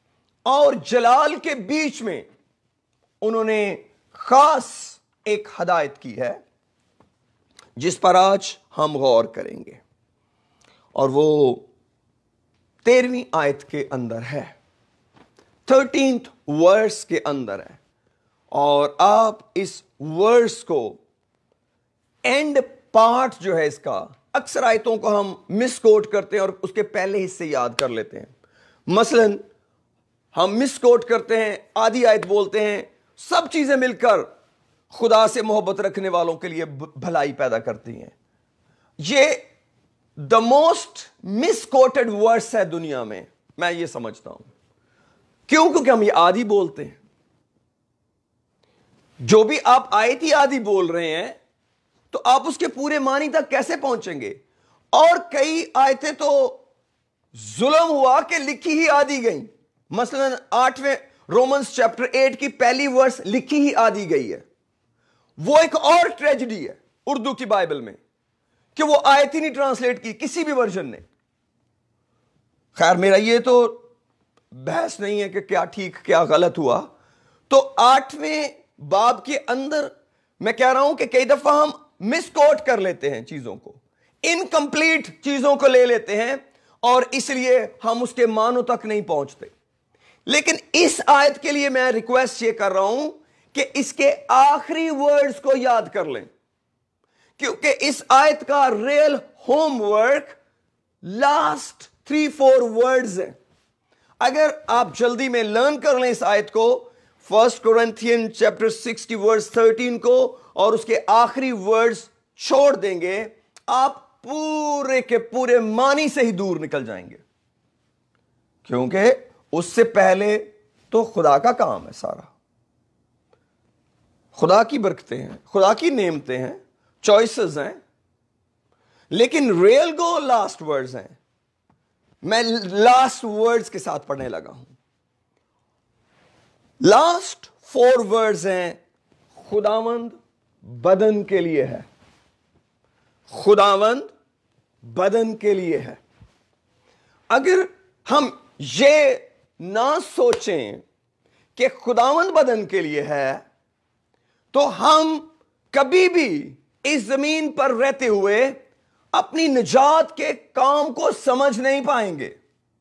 और जलाल के बीच में उन्होंने खास एक हदायत की है जिस पर आज हम गौर करेंगे, और वो 13वीं आयत के अंदर है, 13th वर्स के अंदर है। और आप इस वर्स को एंड पार्ट जो है इसका, अक्सर आयतों को हम मिसकोट करते हैं और उसके पहले हिस्से याद कर लेते हैं। मसलन हम मिसकोट करते हैं, आधी आयत बोलते हैं, सब चीजें मिलकर खुदा से मोहब्बत रखने वालों के लिए भलाई पैदा करती हैं। ये द मोस्ट मिसकोटेड वर्स है दुनिया में, मैं ये समझता हूं। क्यों? क्योंकि हम ये आधी बोलते हैं। जो भी आप आयती आधी बोल रहे हैं तो आप उसके पूरे मानी तक कैसे पहुंचेंगे? और कई आयतें तो जुल्म हुआ कि लिखी ही आधी गई। मसलन 8वें रोमन्स चैप्टर 8 की पहली वर्स लिखी ही आधी गई है। वो एक और ट्रेजेडी है उर्दू की बाइबल में कि वो आयत ही नहीं ट्रांसलेट की किसी भी वर्जन ने। खैर, मेरा ये तो बहस नहीं है कि क्या ठीक क्या गलत हुआ। तो 8वें बाब के अंदर मैं कह रहा हूं कि कई दफा हम मिसकोट कर लेते हैं चीजों को, इनकंप्लीट चीजों को ले लेते हैं और इसलिए हम उसके मानों तक नहीं पहुंचते। लेकिन इस आयत के लिए मैं रिक्वेस्ट ये कर रहा हूं कि इसके आखिरी वर्ड्स को याद कर लें, क्योंकि इस आयत का रियल होमवर्क लास्ट 3-4 वर्ड्स हैं। अगर आप जल्दी में लर्न कर लें इस आयत को, 1 कोरिन्थियन चैप्टर 6 की वर्स 13 को, और उसके आखिरी वर्ड्स छोड़ देंगे, आप पूरे के पूरे मानी से ही दूर निकल जाएंगे। क्योंकि उससे पहले तो खुदा का काम है सारा, खुदा की बरकतें हैं, खुदा की नेमतें हैं, चॉइसेस हैं, लेकिन रियल गो लास्ट वर्ड्स हैं। मैं लास्ट वर्ड्स के साथ पढ़ने लगा हूं। लास्ट 4 वर्ड्स हैं, खुदावंद बदन के लिए है, खुदावंद बदन के लिए है। अगर हम ये ना सोचें कि खुदावंद बदन के लिए है तो हम कभी भी इस जमीन पर रहते हुए अपनी निजात के काम को समझ नहीं पाएंगे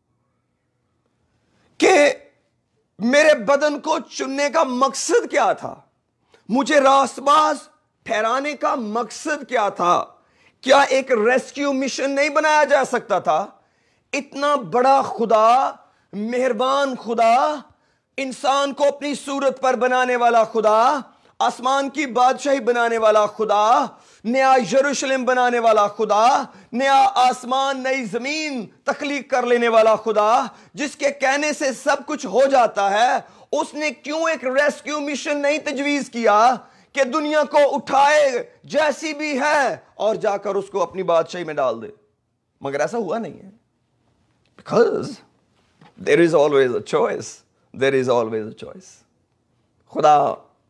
कि मेरे बदन को चुनने का मकसद क्या था, मुझे रास्तबाज ठहराने का मकसद क्या था। क्या एक रेस्क्यू मिशन नहीं बनाया जा सकता था? इतना बड़ा खुदा, मेहरबान खुदा, इंसान को अपनी सूरत पर बनाने वाला खुदा, आसमान की बादशाही बनाने वाला खुदा, नया यरूशलेम बनाने वाला खुदा, नया आसमान नई जमीन तख्लीक कर लेने वाला खुदा, जिसके कहने से सब कुछ हो जाता है, उसने क्यों एक रेस्क्यू मिशन नहीं तजवीज किया कि दुनिया को उठाए जैसी भी है और जाकर उसको अपनी बादशाही में डाल दे? मगर ऐसा हुआ नहीं है। Because there is always a choice, there is always a choice. खुदा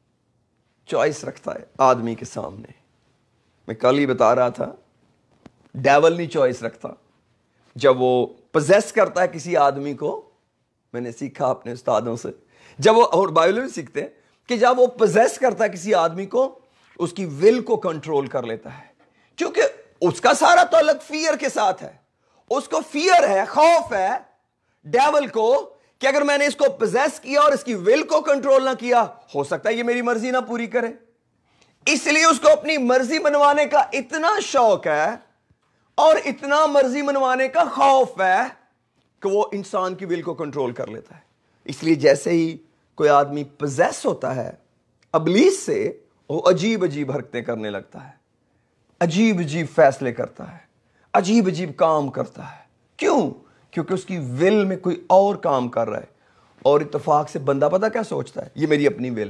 चॉइस रखता है आदमी के सामने। मैं कल ही बता रहा था, डेविल नहीं चॉइस रखता। जब वो पोजेस करता है किसी आदमी को, मैंने सीखा अपने उस्तादों से, जब वो, और बाइबल में सीखते हैं कि जब वो पोजेस करता है किसी आदमी को, उसकी विल को कंट्रोल कर लेता है, क्योंकि उसका सारा ताल्लुक फियर के साथ है। उसको फियर है, खौफ है डेविल को कि अगर मैंने इसको पोजेस किया और इसकी विल को कंट्रोल ना किया, हो सकता है ये मेरी मर्जी ना पूरी करे। इसलिए उसको अपनी मर्जी मनवाने का इतना शौक है और इतना मर्जी मनवाने का खौफ है कि वो इंसान की विल को कंट्रोल कर लेता है। इसलिए जैसे ही कोई आदमी पोजेस होता है इब्लीस से, वो अजीब अजीब हरकतें करने लगता है, अजीब अजीब फैसले करता है, अजीब अजीब काम करता है। क्यों? क्योंकि उसकी विल में कोई और काम कर रहा है। और इत्तेफाक से बंदा पता क्या सोचता है, ये मेरी अपनी विल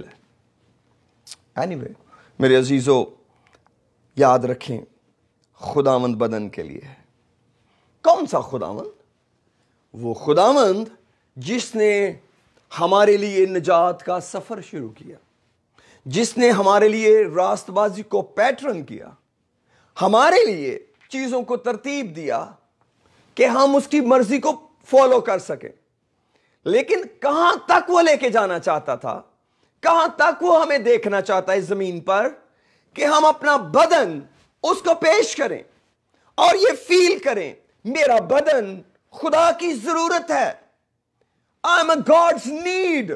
है। एनीवे, मेरे अजीजों, याद रखें, खुदावंद बदन के लिए है। कौन सा खुदावंद? वो खुदावंद जिसने हमारे लिए निजात का सफर शुरू किया, जिसने हमारे लिए रास्तबाजी को पैटर्न किया, हमारे लिए चीजों को तरतीब दिया कि हम उसकी मर्जी को फॉलो कर सकें। लेकिन कहां तक वो लेके जाना चाहता था, कहां तक वो हमें देखना चाहता है इस जमीन पर, कि हम अपना बदन उसको पेश करें और ये फील करें, मेरा बदन खुदा की जरूरत है। I am a God's need.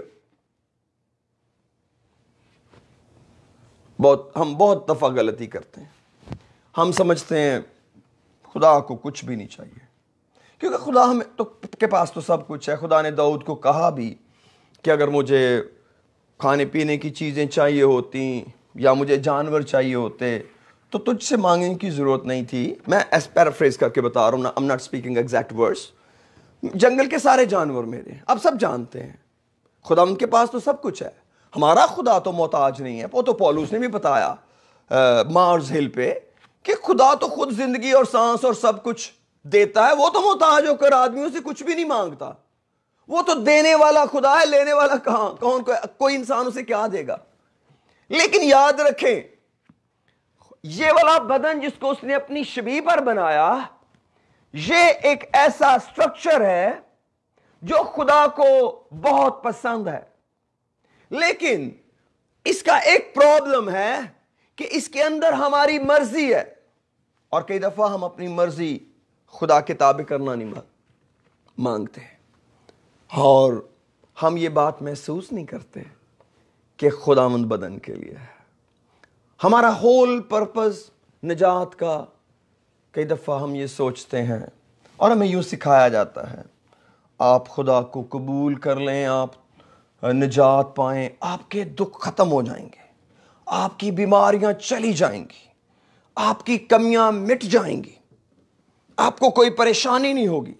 हम बहुत दफा गलती करते हैं, हम समझते हैं खुदा को कुछ भी नहीं चाहिए, क्योंकि खुदा हमें तो के पास तो सब कुछ है। खुदा ने दाऊद को कहा भी कि अगर मुझे खाने पीने की चीज़ें चाहिए होती या मुझे जानवर चाहिए होते तो तुझसे मांगने की ज़रूरत नहीं थी। मैं एस पैराफ्रेज करके बता रहा हूँ ना, I am not speaking exact words. जंगल के सारे जानवर मेरे, अब सब जानते हैं खुदा उनके पास तो सब कुछ है। हमारा खुदा तो मोहताज नहीं है। वो तो पौलुस ने भी बताया मार्स हिल पे कि खुदा तो खुद जिंदगी और सांस और सब कुछ देता है। वो तो मोहताज होकर आदमियों से कुछ भी नहीं मांगता। वो तो देने वाला खुदा है, लेने वाला कहां, कोई इंसान उसे क्या देगा। लेकिन याद रखें, ये वाला बदन जिसको उसने अपनी शबीह पर बनाया, ये एक ऐसा स्ट्रक्चर है जो खुदा को बहुत पसंद है। लेकिन इसका एक प्रॉब्लम है कि इसके अंदर हमारी मर्जी है, और कई दफा हम अपनी मर्जी खुदा के ताबे करना नहीं मांगते, और हम ये बात महसूस नहीं करते कि खुदावंद बदन के लिए है। हमारा होल पर्पस निजात का, कई दफ़ा हम ये सोचते हैं और हमें यूँ सिखाया जाता है, आप खुदा को कबूल कर लें, आप निजात पाएं, आपके दुख ख़त्म हो जाएंगे, आपकी बीमारियां चली जाएंगी, आपकी कमियां मिट जाएंगी, आपको कोई परेशानी नहीं होगी।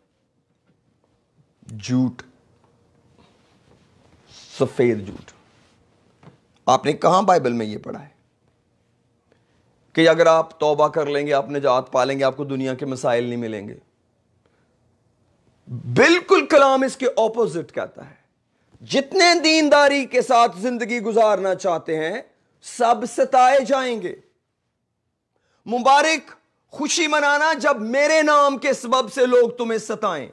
झूठ, सफेद झूठ। आपने कहां बाइबल में यह पढ़ा है कि अगर आप तौबा कर लेंगे आप निजात पा लेंगे, आपको दुनिया के मसाइल नहीं मिलेंगे? बिल्कुल कलाम इसके ऑपोजिट कहता है। जितने दीनदारी के साथ जिंदगी गुजारना चाहते हैं सब सताए जाएंगे। मुबारक खुशी मनाना जब मेरे नाम के सबब से लोग तुम्हें सताएं।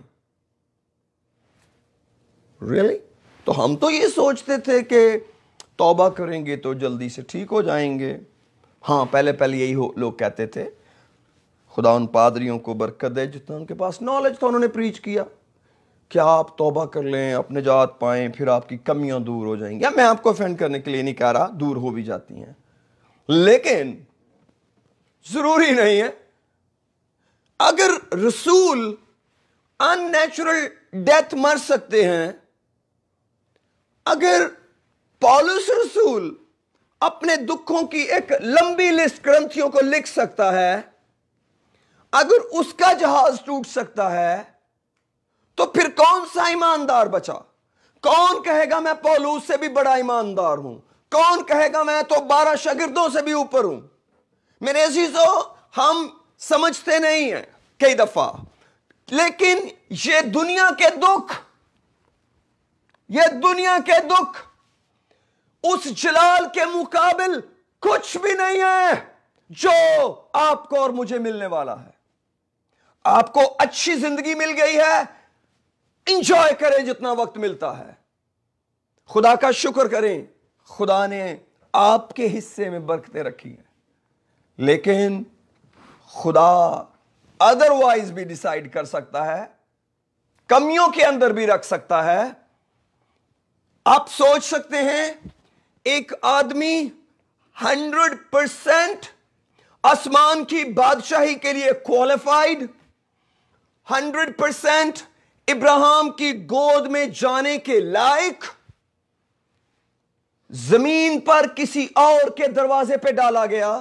रियली? तो हम तो ये सोचते थे कि तौबा करेंगे तो जल्दी से ठीक हो जाएंगे। हाँ, पहले यही लोग कहते थे। खुदा उन पादरियों को बरकत दे जितना उनके पास नॉलेज था, उन्होंने प्रीच किया कि आप तौबा कर लें, आप निजात पाएं, फिर आपकी कमियां दूर हो जाएंगी। मैं आपको ऑफेंड करने के लिए नहीं कह रहा, दूर हो भी जाती हैं, लेकिन जरूरी नहीं है। अगर रसूल अननेचुरल डेथ मर सकते हैं, अगर पौलुस रसूल अपने दुखों की एक लंबी लिस्ट ग्रंथियों को लिख सकता है, अगर उसका जहाज टूट सकता है, तो फिर कौन सा ईमानदार बचा? कौन कहेगा मैं पौलुस से भी बड़ा ईमानदार हूं? कौन कहेगा मैं तो 12 शागिर्दों से भी ऊपर हूं? मेरे अजीजों, हम समझते नहीं हैं कई दफा, लेकिन ये दुनिया के दुख उस जलाल के मुकाबिल कुछ भी नहीं है जो आपको और मुझे मिलने वाला है। आपको अच्छी जिंदगी मिल गई है, इंजॉय करें जितना वक्त मिलता है। खुदा का शुक्र करें, खुदा ने आपके हिस्से में बरकतें रखी हैं। लेकिन खुदा अदरवाइज भी डिसाइड कर सकता है, कमियों के अंदर भी रख सकता है। आप सोच सकते हैं एक आदमी 100% आसमान की बादशाही के लिए क्वालिफाइड, 100% इब्राहिम की गोद में जाने के लायक, जमीन पर किसी और के दरवाजे पे डाला गया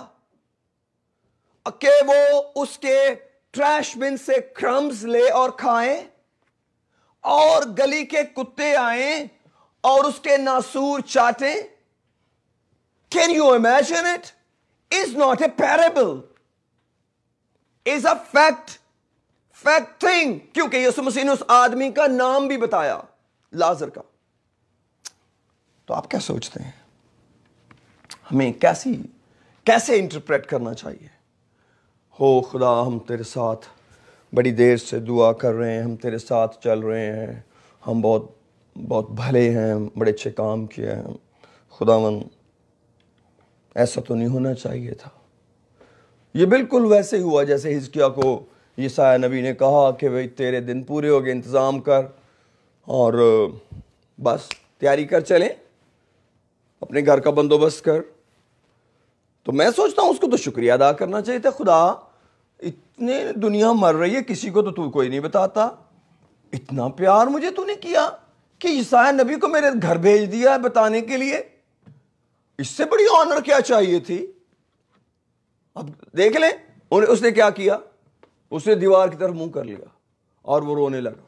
कि वो उसके ट्रैश बिन से क्रम्स ले और खाए, और गली के कुत्ते आए और उसके नासूर चाटे। Can you imagine it? Is not a parable. Is a fact thing. क्योंकि यीशु मसीह ने उस आदमी का नाम भी बताया, लाजर का। तो आप क्या सोचते हैं हमें कैसे इंटरप्रेट करना चाहिए? हो खुदा, हम तेरे साथ बड़ी देर से दुआ कर रहे हैं, हम तेरे साथ चल रहे हैं, हम बहुत बहुत भले हैं, बड़े अच्छे काम किए हैं, खुदावन ऐसा तो नहीं होना चाहिए था। ये बिल्कुल वैसे ही हुआ जैसे हिजकिया को यशायाह नबी ने कहा कि भाई तेरे दिन पूरे हो गए, इंतज़ाम कर और बस तैयारी कर, चलें, अपने घर का बंदोबस्त कर। तो मैं सोचता हूँ उसको तो शुक्रिया अदा करना चाहिए था, खुदा इतने दुनिया मर रही है, किसी को तो तू कोई नहीं बताता, इतना प्यार मुझे तूने किया कि यशायाह नबी को मेरे घर भेज दिया बताने के लिए, इससे बड़ी ऑनर क्या चाहिए थी। अब देख लें उसने क्या किया, उसने दीवार की तरफ मुंह कर लिया और वो रोने लगा।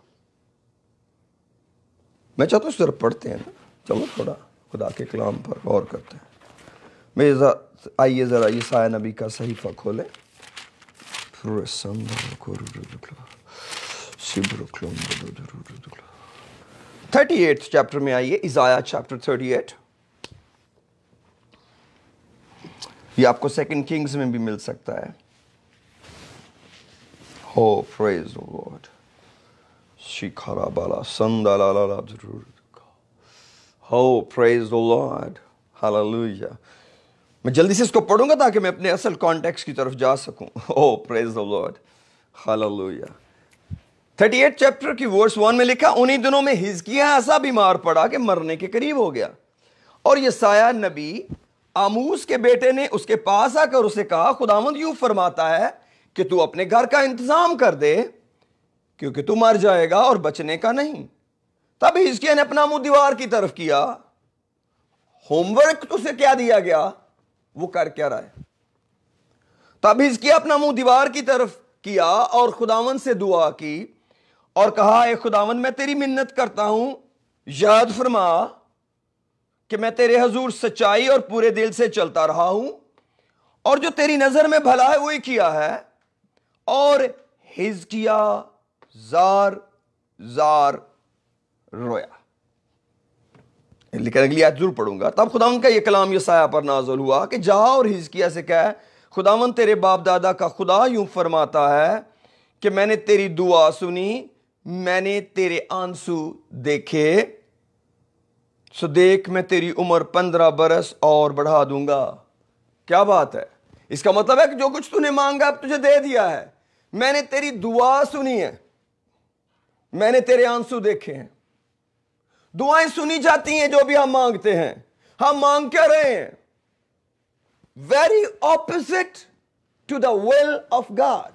मैं चाहता हूँ इस तरफ पढ़ते हैं ना, चलो थोड़ा खुदा के कलाम पर गौर करते हैं। आइए ज़रा यशायाह नबी का सहीफा खोलें। 38 चैप्टर में आइए, इज़ाया चैप्टर 38। ये आपको सेकंड किंग्स में भी मिल सकता है। Oh praise the Lord. शिखरा बाला संदाला ला जरूर। Oh praise the Lord, hallelujah. मैं जल्दी से इसको पढ़ूंगा ताकि मैं अपने असल कॉन्टेक्स्ट की तरफ जा सकूं। Oh praise the Lord, hallelujah. 38 chapter की वर्स 1 में लिखा, उन्हीं दिनों में हिजकिय्याह ऐसा बीमार पड़ा कि मरने के करीब हो गया, और यशायाह नबी आमूस के बेटे ने उसके पास आकर उसे कहा, खुदावंद यूं फरमाता है कि तू अपने घर का इंतजाम कर दे, क्योंकि तू मर जाएगा और बचने का नहीं। तब हिजकिय्याह ने अपना मुंह दीवार की तरफ किया। होमवर्क उसे क्या दिया गया, वो कर क्या रहा है। तब हिजकिय्याह अपना मुंह दीवार की तरफ किया और खुदावंद से दुआ की और कहा, ए खुदावंद, मैं तेरी मिन्नत करता हूं, याद फरमा कि मैं तेरे हजूर सच्चाई और पूरे दिल से चलता रहा हूं, और जो तेरी नजर में भला है वही किया है। और हिजकिय्याह जार जार रोया। लेकिन अगली आयत जरूर पढ़ूंगा। तब खुदावंद का यह कलाम यशायाह पर नाज़िल हुआ कि जा और हिजकिय्याह से कह, खुदावंद तेरे बाप दादा का खुदा यूं फरमाता है कि मैंने तेरी दुआ सुनी, मैंने तेरे आंसू देखे, सो देख मैं तेरी उम्र 15 बरस और बढ़ा दूंगा। क्या बात है। इसका मतलब है कि जो कुछ तूने मांगा अब तुझे दे दिया है। मैंने तेरी दुआ सुनी है, मैंने तेरे आंसू देखे हैं। दुआएं सुनी जाती हैं जो भी हम मांगते हैं। हम मांग क्या रहे हैं, very opposite to the will of God.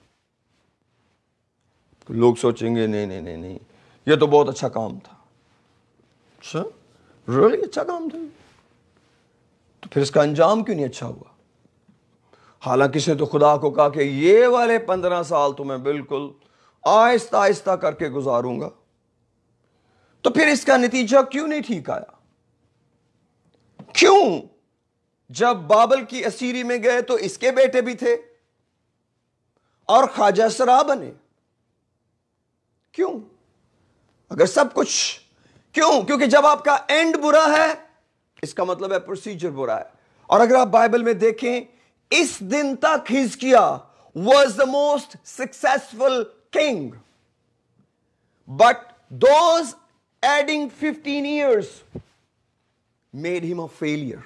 लोग सोचेंगे नहीं नहीं नहीं नहीं, यह तो बहुत अच्छा काम था। अच्छा, रियली अच्छा काम था, तो फिर इसका अंजाम क्यों नहीं अच्छा हुआ। हालांकि इसने तो खुदा को कहा कि ये वाले 15 साल तो मैं बिल्कुल आहिस्ता आहिस्ता करके गुजारूंगा, तो फिर इसका नतीजा क्यों नहीं ठीक आया। क्यों जब बाबल की असीरी में गए तो इसके बेटे भी थे और ख्वाजा सरा बने। क्यों, अगर सब कुछ, क्यों, क्योंकि जब आपका एंड बुरा है इसका मतलब है प्रोसीजर बुरा है। और अगर आप बाइबल में देखें, इस दिन तक हिजकिय्याह was the most successful king, but those adding 15 years made him a failure.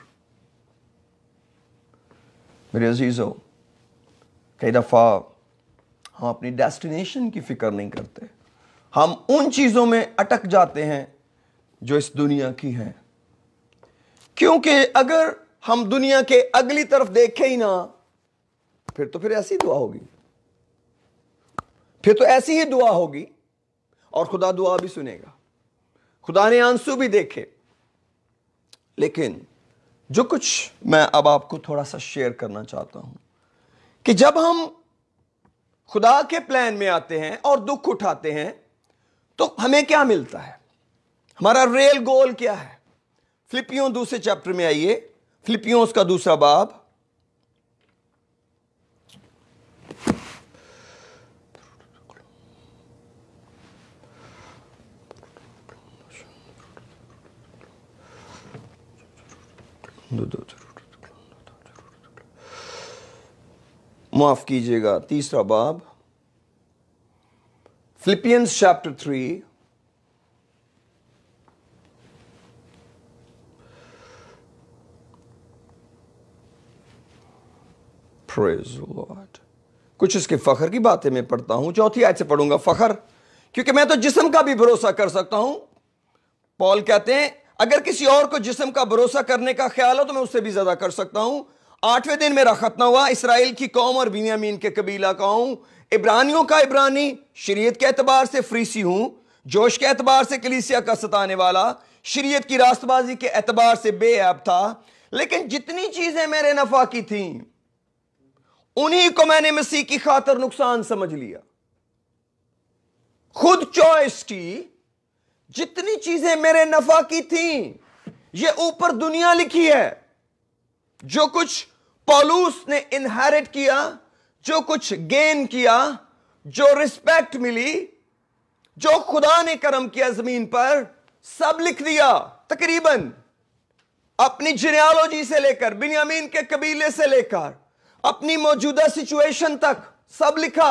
मेरे अजीजों, कई दफा हम अपनी डेस्टिनेशन की फिक्र नहीं करते। हम उन चीजों में अटक जाते हैं जो इस दुनिया की हैं, क्योंकि अगर हम दुनिया के अगली तरफ देखें ही ना, फिर ऐसी दुआ होगी, फिर तो ऐसी ही दुआ होगी और खुदा दुआ भी सुनेगा। खुदा ने आंसू भी देखे। लेकिन जो कुछ मैं अब आपको थोड़ा सा शेयर करना चाहता हूं कि जब हम खुदा के प्लान में आते हैं और दुख उठाते हैं तो हमें क्या मिलता है, हमारा रियल गोल क्या है। फिलिपियों दूसरे चैप्टर में आइए, फिलिपियों उसका दूसरा बाब, माफ कीजिएगा, तीसरा बाब, फिलिपियंस चैप्टर 3 प्रेज लॉर्ड। कुछ इसके फखर की बातें मैं पढ़ता हूं, चौथी आयत से पढ़ूंगा फखर, क्योंकि मैं तो जिस्म का भी भरोसा कर सकता हूं। पॉल कहते हैं अगर किसी और को जिस्म का भरोसा करने का ख्याल हो तो मैं उससे भी ज्यादा कर सकता हूं। 8वें दिन मेरा खतना हुआ, इसराइल की कौम और बिन्यामीन के कबीला का हूं, इब्रानियों का इब्रानी, शरीयत के एतबार से फरीसी हूं, जोश के एतबार से कलीसिया का सताने वाला, शरीयत की रास्तबाजी के एतबार से बेऐब था। लेकिन जितनी चीजें मेरे नफा की थीं उन्हीं को मैंने मसीह की खातिर नुकसान समझ लिया। खुद चॉइस की, जितनी चीजें मेरे नफा की थीं, ये ऊपर दुनिया लिखी है। जो कुछ पौलुस ने इनहेरिट किया, जो कुछ गेन किया, जो रिस्पेक्ट मिली, जो खुदा ने करम किया जमीन पर, सब लिख दिया तकरीबन। अपनी जीनियोलॉजी से लेकर, बिन्यामीन के कबीले से लेकर अपनी मौजूदा सिचुएशन तक सब लिखा।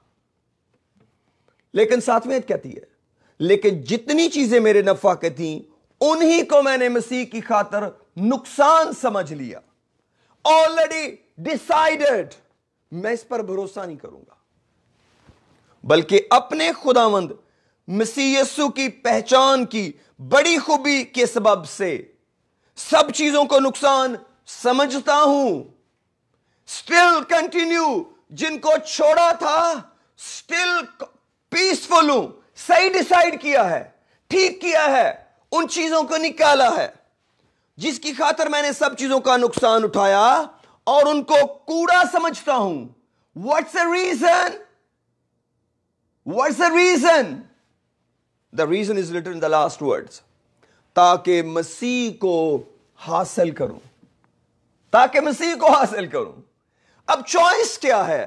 लेकिन साथ में कहती है लेकिन जितनी चीजें मेरे नफा की थी उन्हीं को मैंने मसीह की खातिर नुकसान समझ लिया। ऑलरेडी डिसाइडेड, मैं इस पर भरोसा नहीं करूंगा, बल्कि अपने खुदावंद मसीह यीशु की पहचान की बड़ी खूबी के सबब से सब चीजों को नुकसान समझता हूं। स्टिल कंटिन्यू, जिनको छोड़ा था स्टिल पीसफुल हूं। सही डिसाइड किया है, ठीक किया है, उन चीजों को निकाला है जिसकी खातिर मैंने सब चीजों का नुकसान उठाया और उनको कूड़ा समझता हूं। What's the reason? What's the reason? The reason is written in the last words, ताकि मसीह को हासिल करूं, ताकि मसीह को हासिल करूं। अब चॉइस क्या है?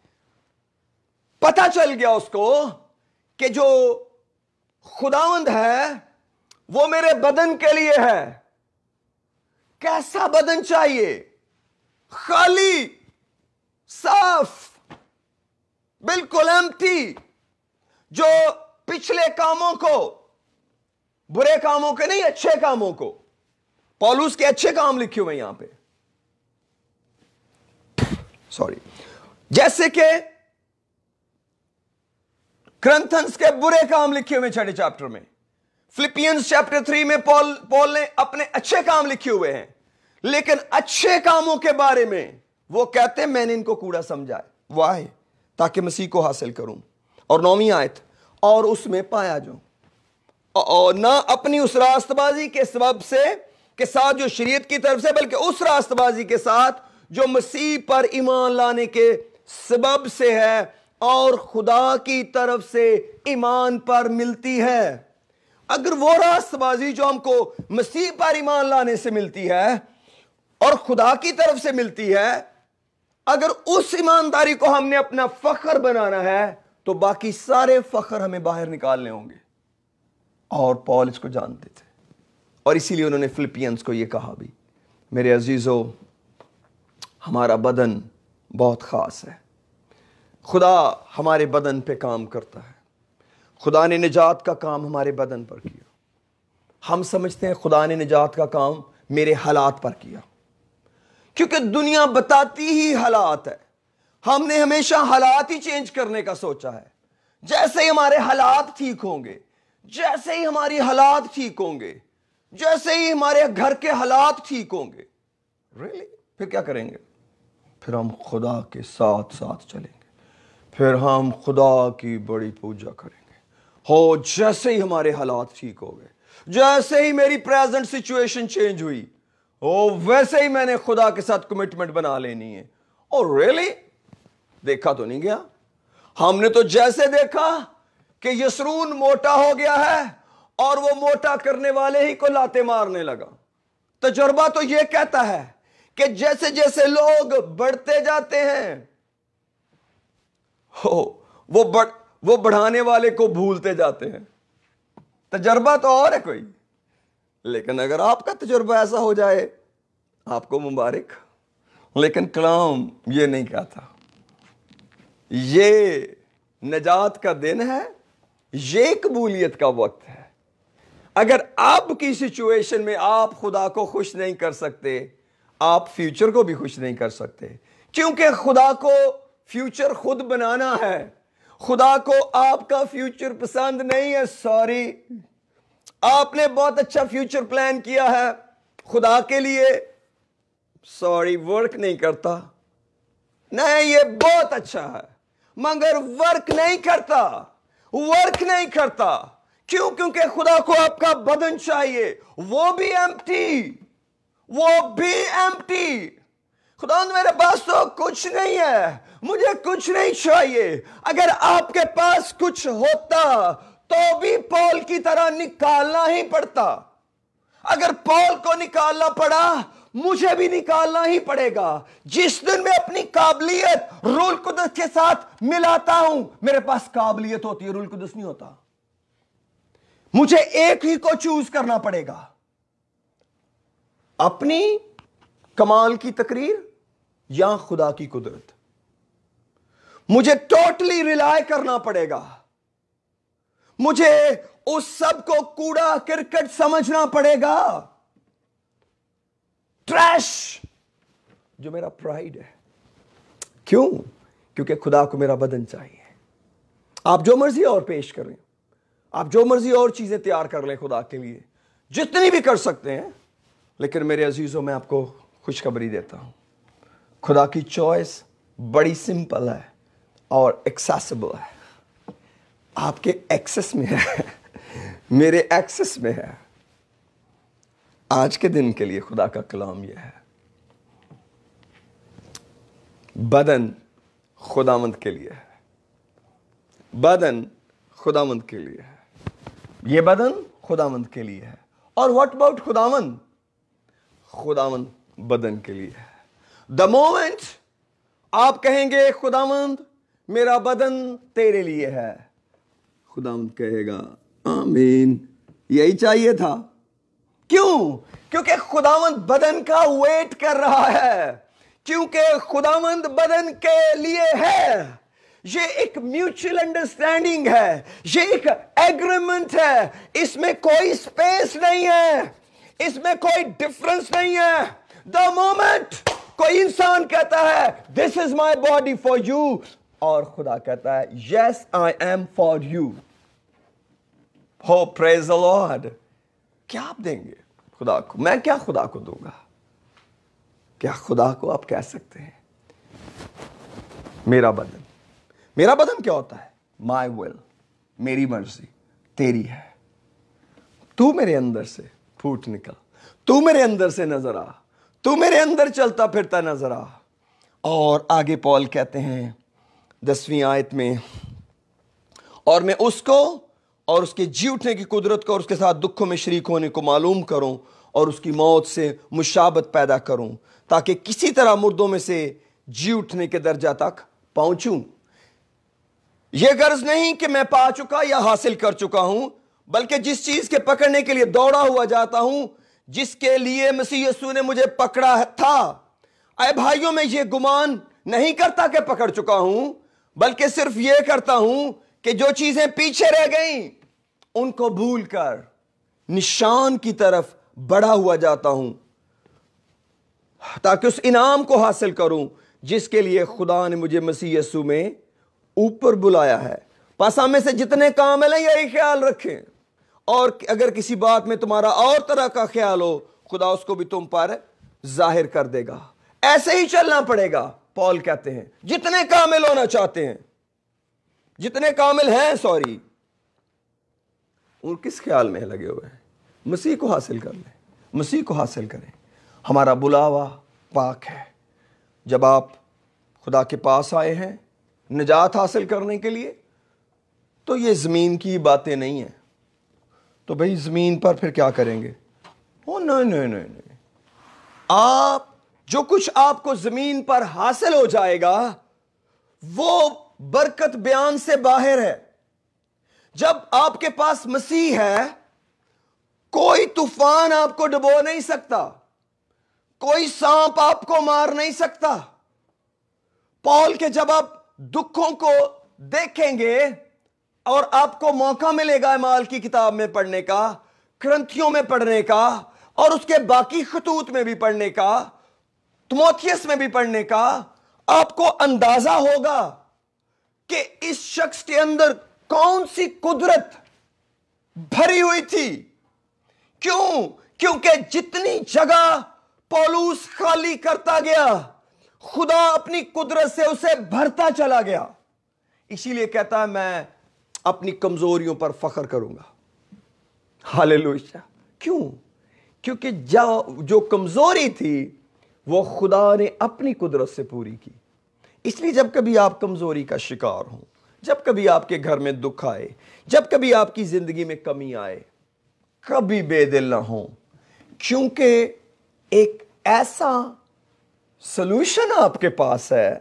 पता चल गया उसको कि जो खुदावंद है वो मेरे बदन के लिए है। कैसा बदन चाहिए? खाली, साफ, बिल्कुल एम्प्टी, जो पिछले कामों को, बुरे कामों के नहीं, अच्छे कामों को, पौलुस के अच्छे काम लिखे हुए यहां पे, सॉरी, जैसे कि क्रंथन्स के बुरे काम लिखे हुए 6 चैप्टर में, फिलिपियंस चैप्टर 3 में पॉल ने अपने अच्छे काम लिखे हुए हैं, लेकिन अच्छे कामों के बारे में वो कहते हैं मैंने इनको कूड़ा समझा है। वाह, ताकि मसीह को हासिल करूं। और 9वीं आयत, और उसमें पाया जाऊं, और ना अपनी उस रास्तबाजी के सबब से के साथ जो शरीयत की तरफ से, बल्कि उस रास्तबाजी के साथ जो मसीह पर ईमान लाने के सबब से है और खुदा की तरफ से ईमान पर मिलती है। अगर वो रास्तबाजी जो हमको मसीह पर ईमान लाने से मिलती है और खुदा की तरफ से मिलती है, अगर उस ईमानदारी को हमने अपना फख्र बनाना है तो बाकी सारे फख्र हमें बाहर निकालने होंगे। और पॉल इसको जानते थे और इसीलिए उन्होंने फिलिपियंस को यह कहा भी, मेरे अजीजों, हमारा बदन बहुत खास है। खुदा हमारे बदन पे काम करता है। खुदा ने निजात का काम हमारे बदन पर किया। हम समझते हैं खुदा ने निजात का काम मेरे हालात पर किया, क्योंकि दुनिया बताती ही हालात है। हमने हमेशा हालात ही चेंज करने का सोचा है। जैसे ही हमारे हालात ठीक होंगे, जैसे ही हमारी हालात ठीक होंगे, जैसे ही हमारे घर के हालात ठीक होंगे, रियली फिर क्या करेंगे? फिर हम खुदा के साथ साथ चलेंगे, फिर हम खुदा की बड़ी पूजा करेंगे। हो, जैसे ही हमारे हालात ठीक हो गए, जैसे ही मेरी प्रेजेंट सिचुएशन चेंज हुई, ओ वैसे ही मैंने खुदा के साथ कमिटमेंट बना लेनी है। और रियली देखा तो नहीं गया। हमने तो जैसे देखा कि यस्रून मोटा हो गया है और वो मोटा करने वाले ही को लाते मारने लगा। तजुर्बा तो ये कहता है कि जैसे जैसे लोग बढ़ते जाते हैं, वो बढ़ाने वाले को भूलते जाते हैं। तजुर्बा तो और है कोई, लेकिन अगर आपका तजुर्बा ऐसा हो जाए, आपको मुबारक। लेकिन कलाम ये नहीं कहता। ये नजात का दिन है, ये कबूलियत का वक्त है। अगर आपकी सिचुएशन में आप खुदा को खुश नहीं कर सकते, आप फ्यूचर को भी खुश नहीं कर सकते, क्योंकि खुदा को फ्यूचर खुद बनाना है। खुदा को आपका फ्यूचर पसंद नहीं है। सॉरी, आपने बहुत अच्छा फ्यूचर प्लान किया है खुदा के लिए, सॉरी, वर्क नहीं करता। नहीं, ये बहुत अच्छा है मगर वर्क नहीं करता, वर्क नहीं करता। क्यों? क्योंकि खुदा को आपका बदन चाहिए, वो भी एम्प्टी, वो भी एम्प्टी। खुदा, मेरे पास तो कुछ नहीं है, मुझे कुछ नहीं चाहिए। अगर आपके पास कुछ होता तो भी पौल की तरह निकालना ही पड़ता। अगर पौल को निकालना पड़ा, मुझे भी निकालना ही पड़ेगा। जिस दिन मैं अपनी काबिलियत रूल कुदस के साथ मिलाता हूं, मेरे पास काबिलियत होती है, रूल कुदस नहीं होता। मुझे एक ही को चूज करना पड़ेगा, अपनी कमाल की तकरीर या खुदा की कुदरत। मुझे टोटली रिलाय करना पड़ेगा। मुझे उस सब को कूड़ा करकट समझना पड़ेगा, ट्रैश जो मेरा प्राइड है। क्यों? क्योंकि खुदा को मेरा बदन चाहिए। आप जो मर्जी और पेश करें, आप जो मर्जी और चीजें तैयार कर लें खुदा के लिए, जितनी भी कर सकते हैं, लेकिन मेरे अजीजों, मैं आपको खुशखबरी देता हूं, खुदा की चॉइस बड़ी सिंपल है और एक्सेसिबल है। आपके एक्सेस में है, मेरे एक्सेस में है। आज के दिन के लिए खुदा का कलाम यह है, बदन खुदावंद के लिए है, बदन खुदावंद के लिए है, यह बदन खुदावंद के लिए है। और व्हाट अबाउट खुदावंद? खुदावंद बदन के लिए है। द मोमेंट आप कहेंगे खुदावंद मेरा बदन तेरे लिए है, खुदावंद कहेगा आमीन, यही चाहिए था। क्यों? क्योंकि खुदावंद बदन का वेट कर रहा है, क्योंकि खुदावंद बदन के लिए है। ये एक म्यूचुअल अंडरस्टैंडिंग है, ये एक एग्रीमेंट है। इसमें कोई स्पेस नहीं है, इसमें कोई डिफरेंस नहीं है। द मोमेंट कोई इंसान कहता है this is my body for you, और खुदा कहता है yes I am for you. हो प्रेज द लॉर्ड। क्या आप देंगे खुदा को? मैं क्या खुदा को दूंगा? क्या खुदा को आप कह सकते हैं मेरा बदन? मेरा बदन क्या होता है? माई विल, मेरी मर्जी तेरी है। तू मेरे अंदर से फूट निकल, तू मेरे अंदर से नजर आ, तू मेरे अंदर चलता फिरता नजर आ। और आगे पौल कहते हैं 10वीं आयत में, और मैं उसको और उसके जी उठने की कुदरत को और उसके साथ दुखों में शरीक होने को मालूम करूं और उसकी मौत से मुशाबत पैदा करूं, ताकि किसी तरह मुर्दों में से जी उठने के दर्जा तक पहुंचूं। यह गर्ज नहीं कि मैं पा चुका या हासिल कर चुका हूं, बल्कि जिस चीज के पकड़ने के लिए दौड़ा हुआ जाता हूं, जिसके लिए मसीह यीशु ने मुझे पकड़ा था। अय भाइयों, मैं ये गुमान नहीं करता कि पकड़ चुका हूं, बल्कि सिर्फ यह करता हूं कि जो चीजें पीछे रह गईं उनको भूलकर निशान की तरफ बढ़ा हुआ जाता हूं, ताकि उस इनाम को हासिल करूं जिसके लिए खुदा ने मुझे मसीह यीशु में ऊपर बुलाया है। पासा में से जितने काम है यही ख्याल रखें, और अगर किसी बात में तुम्हारा और तरह का ख्याल हो, खुदा उसको भी तुम पर जाहिर कर देगा। ऐसे ही चलना पड़ेगा। पौल कहते हैं जितने कामिल होना चाहते हैं, जितने कामिल हैं, सॉरी, उन किस ख्याल में लगे हुए हैं? मसीह को हासिल कर लें, मसीह को हासिल करें। हमारा बुलावा पाक है। जब आप खुदा के पास आए हैं निजात हासिल करने के लिए, तो ये ज़मीन की बातें नहीं है। तो भाई ज़मीन पर फिर क्या करेंगे? ओ नहीं नहीं नहीं नहीं, आप जो कुछ आपको ज़मीन पर हासिल हो जाएगा वो बरकत बयान से बाहर है। जब आपके पास मसीह है, कोई तूफान आपको डुबो नहीं सकता, कोई सांप आपको मार नहीं सकता। पौल के जब आप दुखों को देखेंगे और आपको मौका मिलेगा माल की किताब में पढ़ने का, क्रंथियों में पढ़ने का, और उसके बाकी खतूत में भी पढ़ने का, तिमोथियस में भी पढ़ने का, आपको अंदाजा होगा कि इस शख्स के अंदर कौन सी कुदरत भरी हुई थी। क्यों? क्योंकि जितनी जगह पौलुस खाली करता गया, खुदा अपनी कुदरत से उसे भरता चला गया। इसीलिए कहता है मैं अपनी कमजोरियों पर फख्र करूंगा। हालेलुया। क्यों? क्योंकि जो कमजोरी थी वो खुदा ने अपनी कुदरत से पूरी की। इसलिए जब कभी आप कमजोरी का शिकार हो, जब कभी आपके घर में दुख आए, जब कभी आपकी जिंदगी में कमी आए, कभी बेदिल ना हो, क्योंकि एक ऐसा सॉल्यूशन आपके पास है,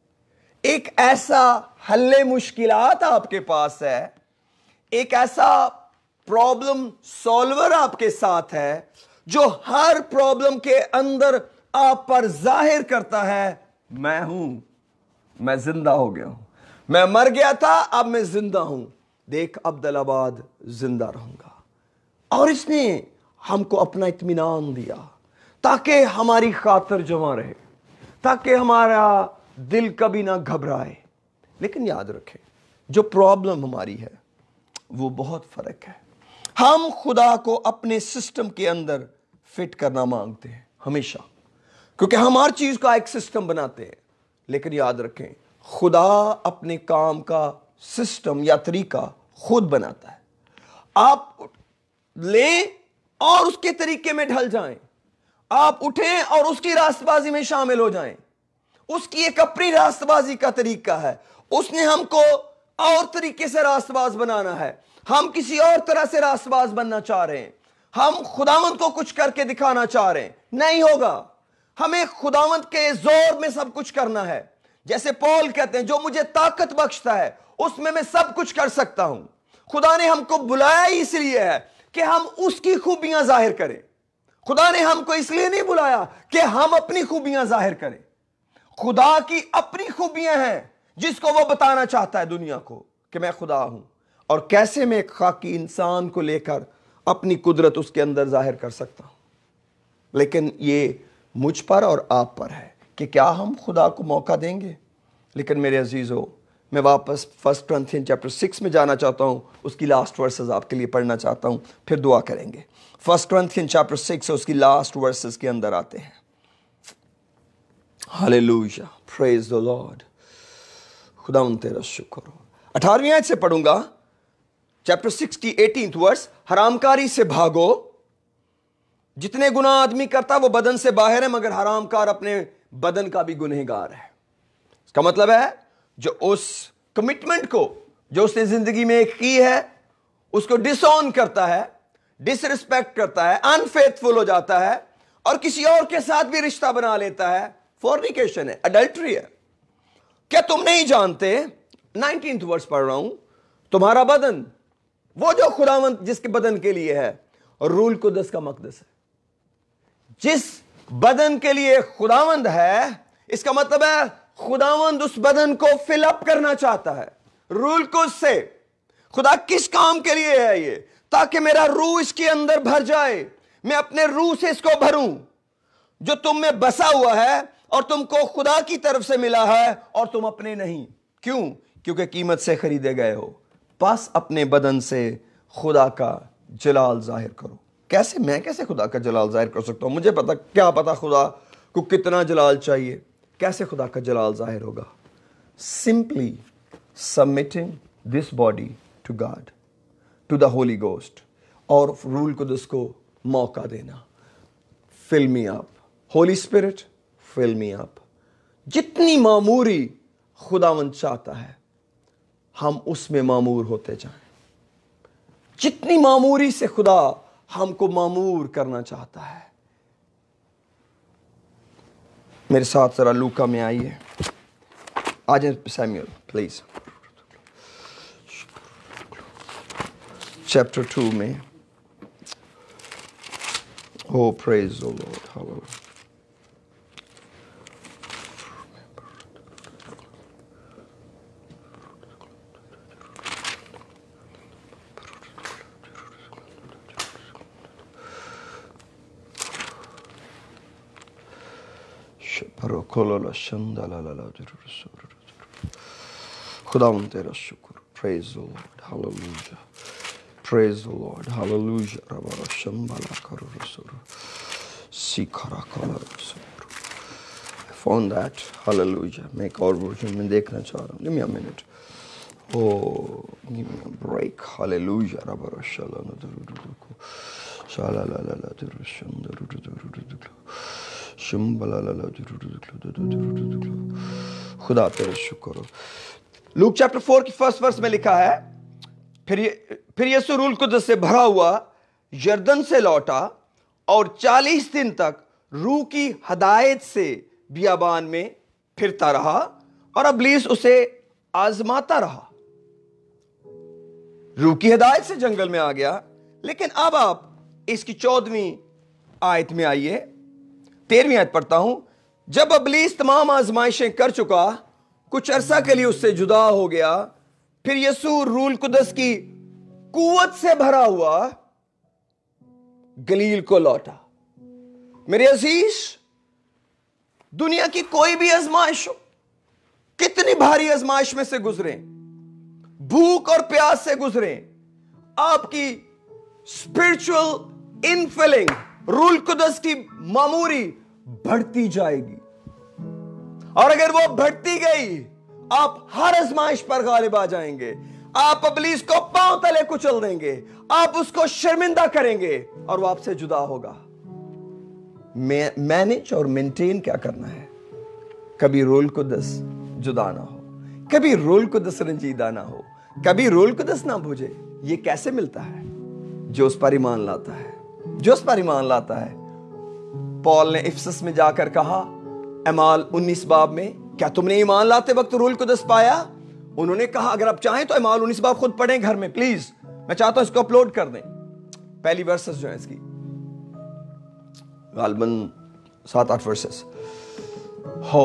एक ऐसा हल्ले मुश्किलात आपके पास है, एक ऐसा प्रॉब्लम सॉल्वर आपके साथ है जो हर प्रॉब्लम के अंदर आप पर जाहिर करता है मैं हूं, मैं जिंदा हो गया हूं, मैं मर गया था अब मैं जिंदा हूं, देख अब्दुल्लाबाद जिंदा रहूंगा। और इसने हमको अपना इत्मीनान दिया ताकि हमारी खातिर जमा रहे, ताकि हमारा दिल कभी ना घबराए। लेकिन याद रखें, जो प्रॉब्लम हमारी है वो बहुत फर्क है। हम खुदा को अपने सिस्टम के अंदर फिट करना मांगते हैं हमेशा, क्योंकि हम हर चीज का एक सिस्टम बनाते हैं। लेकिन याद रखें, खुदा अपने काम का सिस्टम या तरीका खुद बनाता है। आप लें और उसके तरीके में ढल जाएं, आप उठें और उसकी रास्तबाजी में शामिल हो जाएं। उसकी एक अपनी रास्तबाजी का तरीका है, उसने हमको और तरीके से रास्तबाज बनाना है। हम किसी और तरह से रास्तबाज बनना चाह रहे हैं, हम खुदावंद को कुछ करके दिखाना चाह रहे हैं, नहीं होगा। हमें खुदावंद के जोर में सब कुछ करना है। जैसे पौल कहते हैं, जो मुझे ताकत बख्शता है उसमें मैं सब कुछ कर सकता हूं। खुदा ने हमको बुलाया ही इसलिए है कि हम उसकी खूबियां जाहिर करें। खुदा ने हमको इसलिए नहीं बुलाया कि हम अपनी खूबियां जाहिर करें। खुदा की अपनी खूबियां हैं जिसको वो बताना चाहता है दुनिया को कि मैं खुदा हूं, और कैसे मैं एक खाकी इंसान को लेकर अपनी कुदरत उसके अंदर जाहिर कर सकता हूं। लेकिन ये मुझ पर और आप पर है कि क्या हम खुदा को मौका देंगे। लेकिन मेरे अजीजों, मैं वापस 1 Corinthians chapter 6 में जाना चाहता हूं, उसकी लास्ट वर्सेस आपके लिए पढ़ना चाहता हूं, फिर दुआ करेंगे। 1 Corinthians chapter 6 उसकी लास्ट वर्सेस के अंदर आते हैं। Hallelujah, praise the Lord. खुदा उन तेरा शुक्र हो। 18वीं आयत से पढ़ूंगा, चैप्टर 6 की 18th वर्स। हरामकारी से भागो, जितने गुनाह आदमी करता वो बदन से बाहर है, मगर हरामकार अपने बदन का भी गुनहगार है। इसका मतलब है, जो उस कमिटमेंट को जो उसने जिंदगी में की है उसको डिसऑन करता है, डिसरिस्पेक्ट करता है, अनफेथफुल हो जाता है और किसी और के साथ भी रिश्ता बना लेता है, फोर्निकेशन है, अडल्ट्री है। क्या तुम नहीं जानते, 19th वर्स पढ़ रहा हूं, तुम्हारा बदन वो जो खुदावंद जिसके बदन के लिए है और रूल कुदस का मकदस है। जिस बदन के लिए खुदावंद है, इसका मतलब है खुदावंद उस बदन को फिलअप करना चाहता है रूल कुदस से। खुदा किस काम के लिए है ये? ताकि मेरा रूह इसके अंदर भर जाए, मैं अपने रूह से इसको भरूं जो तुम में बसा हुआ है और तुमको खुदा की तरफ से मिला है और तुम अपने नहीं। क्यों? क्योंकि कीमत से खरीदे गए हो। बस अपने बदन से खुदा का जलाल जाहिर करो। कैसे? मैं कैसे खुदा का जलाल जाहिर कर सकता हूं? मुझे पता, क्या पता खुदा को कितना जलाल चाहिए। कैसे खुदा का जलाल जाहिर होगा? Simply submitting this body to God, to the Holy Ghost, और रूल कुदस को मौका देना। Fill me up Holy Spirit, fill me up. जितनी मामूरी खुदावंद चाहता है हम उसमें मामूर होते जाएं। जितनी मामूरी से खुदा हमको मामूर करना चाहता है। मेरे साथ जरा लूका में आइए, आ जाए सैमुअल प्लीज, चैप्टर 2 में। Oh, praise the Lord. Hallelujah. खुदावन तेरा शुक्र. Praise the Lord. Hallelujah. Praise the Lord. Hallelujah. I found that. Hallelujah. मैं एक और वर्जन में देखना चाह रहा हूँ. Give me a minute. Oh, give me a break. Hallelujah. खुदा तेरा शुक्र हो. लूक चैप्टर 4 की फर्स्ट वर्स में लिखा है, फिर यीशु रूह कुदस से भरा हुआ यरदन से लौटा और 40 दिन तक रूह की हदायत से बियाबान में फिरता रहा और इब्लीस उसे आजमाता रहा. रूह की हदायत से जंगल में आ गया. लेकिन अब आप इसकी 14वीं आयत में आइए. 13वीं आयत पढ़ता हूं. जब इब्लीस तमाम आजमाइशें कर चुका, कुछ अरसा के लिए उससे जुदा हो गया, फिर यीशु रूह कुदस की कुव्वत से भरा हुआ गलील को लौटा. मेरे अजीज, दुनिया की कोई भी आजमाइश हो, कितनी भारी आजमाइश में से गुजरे, भूख और प्यास से गुजरे, आपकी स्पिरिचुअल इनफिलिंग रूह कुदस की मामूरी बढ़ती जाएगी. और अगर वो बढ़ती गई, आप हर आजमाइश पर गालिब आ जाएंगे. आप इब्लीस को पांव तले कुचल देंगे, आप उसको शर्मिंदा करेंगे और वो आपसे जुदा होगा. मैनेज और मेंटेन क्या करना है? कभी रूह कुदस जुदा ना हो, कभी रूह कुदस रंजीदा ना हो, कभी रूह कुदस ना बुझे. ये कैसे मिलता है? जो उस पर ईमान लाता है, जो उस पर ईमान लाता है. पौल ने इफिसस में जाकर कहा, अमाल 19 बाब में, क्या तुमने ईमान लाते वक्त रूह कुदस पाया? उन्होंने कहा, अगर आप चाहें तो अमाल 19 बाब खुद पढ़ें घर में, प्लीज. मैं चाहता हूं इसको अपलोड कर दें. पहली वर्सेस जो है इसकी, गालबन 7-8 वर्सेस हो.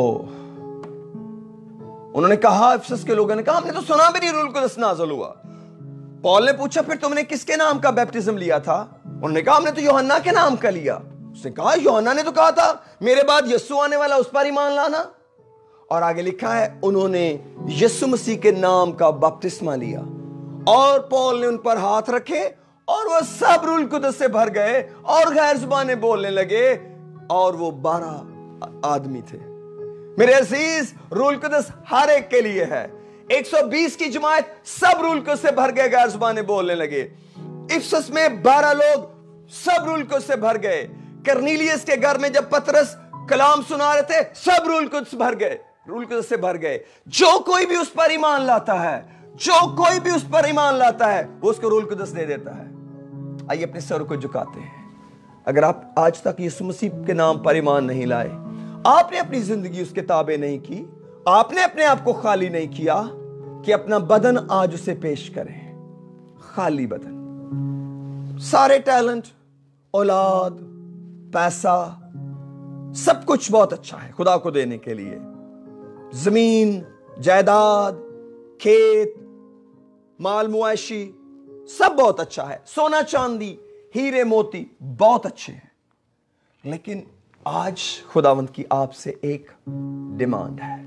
उन्होंने कहा, इफिसस के लोगों ने कहा, हमने तो सुना भी नहीं रूह कुदस नाज़िल हुआ. पौल ने पूछा, फिर तुमने किसके नाम का बैप्टिज्म लिया था? उन्होंने कहा, हमने तो यूहन्ना के नाम का लिया. उसने कहा, यूहन्ना ने तो कहा था मेरे बाद यीशु आने वाला, उस पर ईमान लाना. और आगे लिखा है, उन्होंने यीशु मसीह के नाम का बपतिस्मा लिया और पौल ने उन पर हाथ रखे और वह सब रूह कुदस से भर गए और गैर जुबानें बोलने लगे. और वो 12 आदमी थे. मेरे अजीज, रूह कुदस हर एक के लिए है. 120 की जमात सब रूह कुदस से भर गए, गैर जुबानें बोलने लगे. इफिसस में 12 लोग सब रूह कुदस से भर गए. कर्नीलियस के घर में जब पतरस कलाम सुना रहे थे, सब रूह कुदस भर गए, रूह कुदस से भर गए. जो कोई भी उस पर ईमान लाता है, जो कोई भी उस पर ईमान लाता है, वो उसको रूह कुदस दे देता है. आइए अपने सर को झुकाते हैं. अगर आप आज तक यीशु मसीह के नाम पर ईमान नहीं लाए, आपने अपनी जिंदगी उसके ताबे नहीं की, आपने अपने आप को खाली नहीं किया, कि अपना बदन आज उसे पेश करें. खाली बदन. सारे टैलेंट, औलाद, पैसा, सब कुछ बहुत अच्छा है खुदा को देने के लिए. जमीन, जायदाद, खेत, माल मुआशी, सब बहुत अच्छा है. सोना चांदी, हीरे मोती बहुत अच्छे हैं. लेकिन आज खुदावंद की आपसे एक डिमांड है,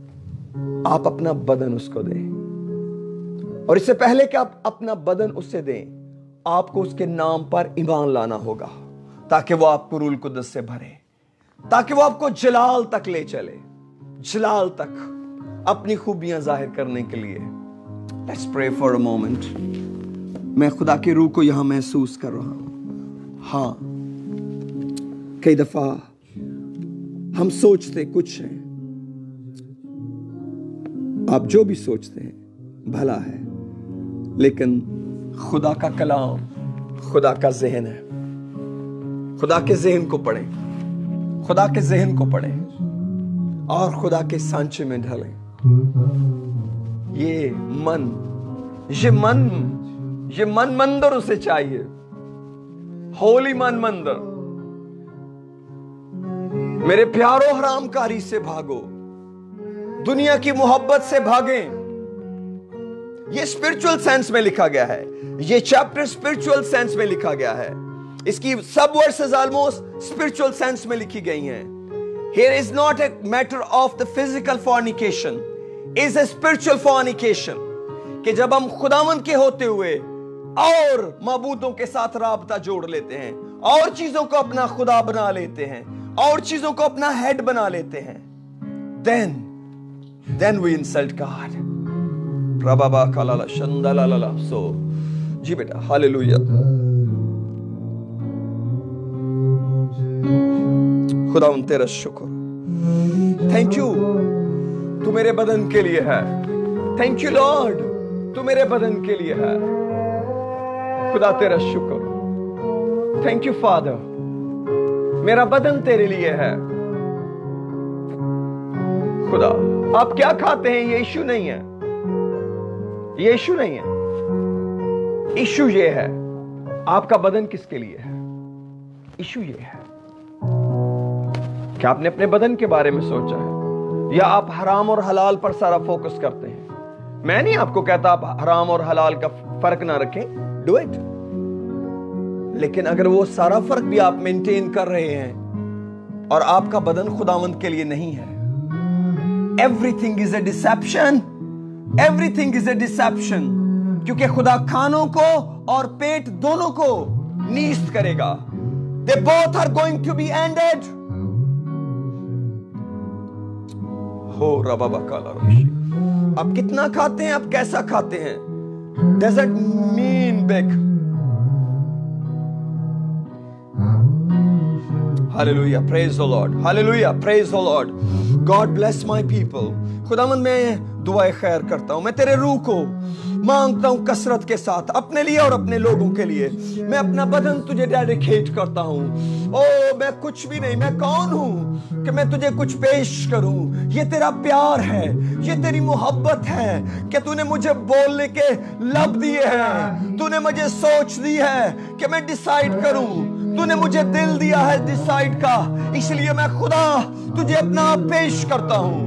आप अपना बदन उसको दें. और इससे पहले कि आप अपना बदन उससे दें, आपको उसके नाम पर ईमान लाना होगा, ताकि वो आपको रूह कुदस से भरे, ताकि वो आपको जलाल तक ले चले, जलाल तक, अपनी खूबियां जाहिर करने के लिए. Let's pray for a moment. मैं खुदा की रूह को यहां महसूस कर रहा हूं. हाँ, कई दफा हम सोचते कुछ हैं, आप जो भी सोचते हैं भला है, लेकिन खुदा का कलाम खुदा का जहन है. खुदा के जहन को पढ़ें, खुदा के जहन को पढ़ें और खुदा के सांचे में ढलें. ये मन मंदिर उसे चाहिए. होली मन मंदिर. मेरे प्यारो, हरामकारी से भागो, दुनिया की मोहब्बत से भागें. ये स्पिरिचुअल सेंस में लिखा गया है. ये चैप्टर स्पिरिचुअल सेंस में लिखा गया है. इसकी सब वर्सेस ऑलमोस्ट स्पिरिचुअल सेंस में लिखी गई हैं. Here is not a matter of the physical fornication, is a spiritual fornication. कि जब हम खुदावंद के होते हुए और माबूदों के साथ राबता जोड़ लेते हैं, और चीजों को अपना खुदा बना लेते हैं, और चीजों को अपना हेड बना लेते हैं, then we insult God. प्रबाबा कालाला शंदलाला. So जी बेटा, हालेलुया. खुदावंद तेरा शुक्र. थैंक यू, तू मेरे बदन के लिए है. थैंक यू लॉर्ड, तू मेरे बदन के लिए है. खुदा तेरा शुक्र. थैंक यू फादर, मेरा बदन तेरे लिए है. खुदा, आप क्या खाते हैं ये इशू नहीं है, ये इशू नहीं है. इशू ये है आपका बदन किसके लिए है. इशू ये है क्या आपने अपने बदन के बारे में सोचा है, या आप हराम और हलाल पर सारा फोकस करते हैं. मैं नहीं आपको कहता आप हराम और हलाल का फर्क ना रखें, डू इट. लेकिन अगर वो सारा फर्क भी आप मेंटेन कर रहे हैं और आपका बदन खुदावंद के लिए नहीं है, everything is a deception. Everything is a deception. क्योंकि खुदा खानों को और पेट दोनों को नीस्त करेगा. They both are going to be ended. हो रबाबा काला रोशी. आप कितना खाते हैं, आप कैसा खाते हैं, doesn't mean big. Hallelujah, praise the Lord. Hallelujah, praise the Lord. God bless my people. खुदावंद मैं दुआएं खैर करता हूं. मैं तेरे रूह को मांगता हूं कसरत के साथ, अपने लिए और अपने लोगों के लिए. मैं अपना बदन तुझे डेडिकेट करता हूं. ओ मैं कुछ भी नहीं, मैं कौन हूं कि मैं तुझे कुछ पेश करूं. ये तेरा प्यार है, ये तेरी मोहब्बत है कि तूने मुझे बोलने के लब दिए हैं. तूने मुझे सोच दी है कि मैं डिसाइड करूं. तूने मुझे दिल दिया है डिसाइड का. इसलिए मैं खुदा तुझे अपना आप पेश करता हूं.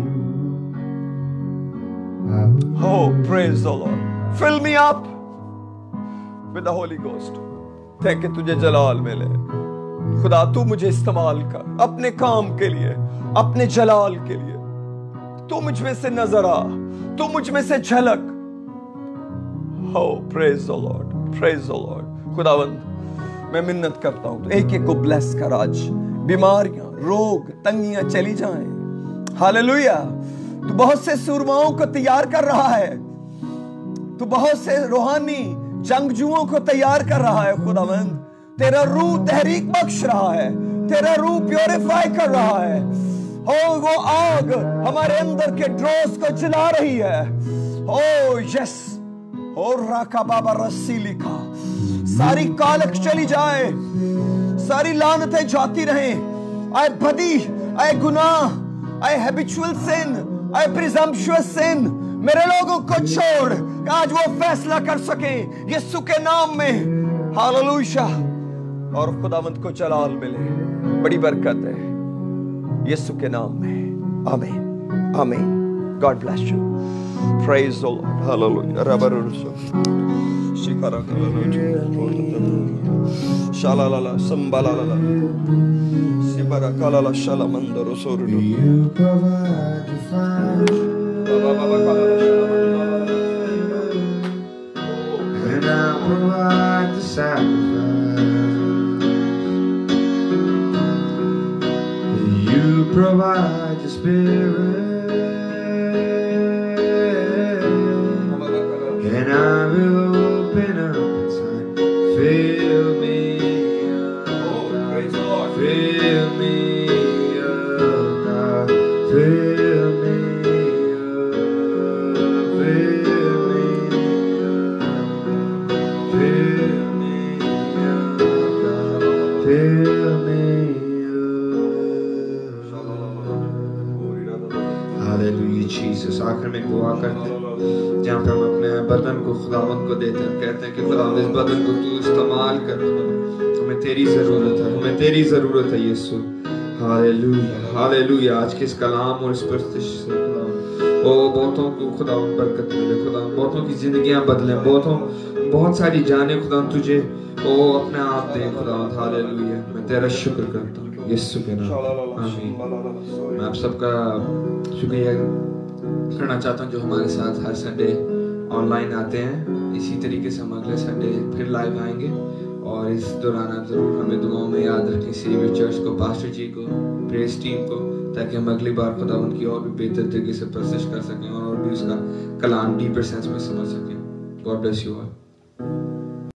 Oh, praise the Lord. Fill me up with the Holy Ghost. ताकि तुझे जलाल मिले. खुदा तू मुझे इस्तेमाल कर अपने काम के लिए, अपने जलाल के लिए. तू मुझ में से नजर आ, तू मुझ में से झलक. Oh, praise the Lord, praise the Lord. खुदावंद मैं मिन्नत करता हूं, तो एक एक को ब्लेस कर. आज बीमारियां, रोग, तंगियां चली जाएं. हालेलुया. तू बहुत से सूरमाओं को तैयार कर रहा है. तू बहुत से रूहानी जंगजुओं को तैयार कर रहा है. खुदावंद तेरा रूह तहरीक बख्श रहा है, तेरा रूह प्योरीफाई कर रहा है. हो वो आग हमारे अंदर के ड्रोस को जला रही है. Oh yes. और राका बाबा रस्सी लिखा. सारी कालक चली जाए, सारी लानतें जाती रहें. आए बदी, आए गुनाह, आए हैबिचुअल सिन, आए प्रिजम्पशुअस सिन, मेरे लोगों को छोड़. आज वो फैसला कर सके यीशु के नाम में. हालेलुया. और खुदावंद को जलाल मिले. बड़ी बरकत है यीशु के नाम में. आमीन, आमीन. God bless you. Praise the Lord. Hallelujah. रबरुसो शिकारा शालाला संबालाला सिबरा कालाला शालामंदरो सोरुडो. बाबा कालाला शालामंदरो. And I provide the sacrifice. You provide the spirit. And I will open up inside. Fill me up. Oh, praise the Lord. Fill me up, God. Fill me up. Fill me up. Fill me up, God. Fill me up. Hallelujah, Jesus. आखिर में दुआ करते हैं जहाँ पे हम अपने बदन को खुदावंद को देते हैं. कहते हैं कि खुदावंद इस बदन को तू इस्तेमाल कर. हमें तेरी जरूरत है, हमें तेरी जरूरत है यीशु. Hallelujah, hallelujah. आज के इस कलाम और इस परस्तिश से खुदावंद ओ बहुतों को खुदावंद बरकत मिले. खुदावंद बहुतों की जिंदगियां बदलें. बहुत सारी जाने खुदावंद तुझे ओ अपने आप दे खुदावंद. हालेलुया. मैं तेरा शुक्र करता हूँ. यीशु के नाम आमीन। मैं आप सबका शुक्रिया करना चाहता हूँ जो हमारे साथ हर संडे ऑनलाइन आते हैं। इसी तरीके से हम अगले संडे फिर लाइव आएंगे और इस दौरान आप ज़रूर हमें दुआओं में याद रखें, सेवियर चर्च को, पास्टर जी को, प्रेस टीम को, ताकि हम अगली बार खुदा उनकी और भी बेहतर तरीके से प्रोसेस कर सकें और भी उसका कलाम डीपर सेंस में समझ सकें। God bless you all.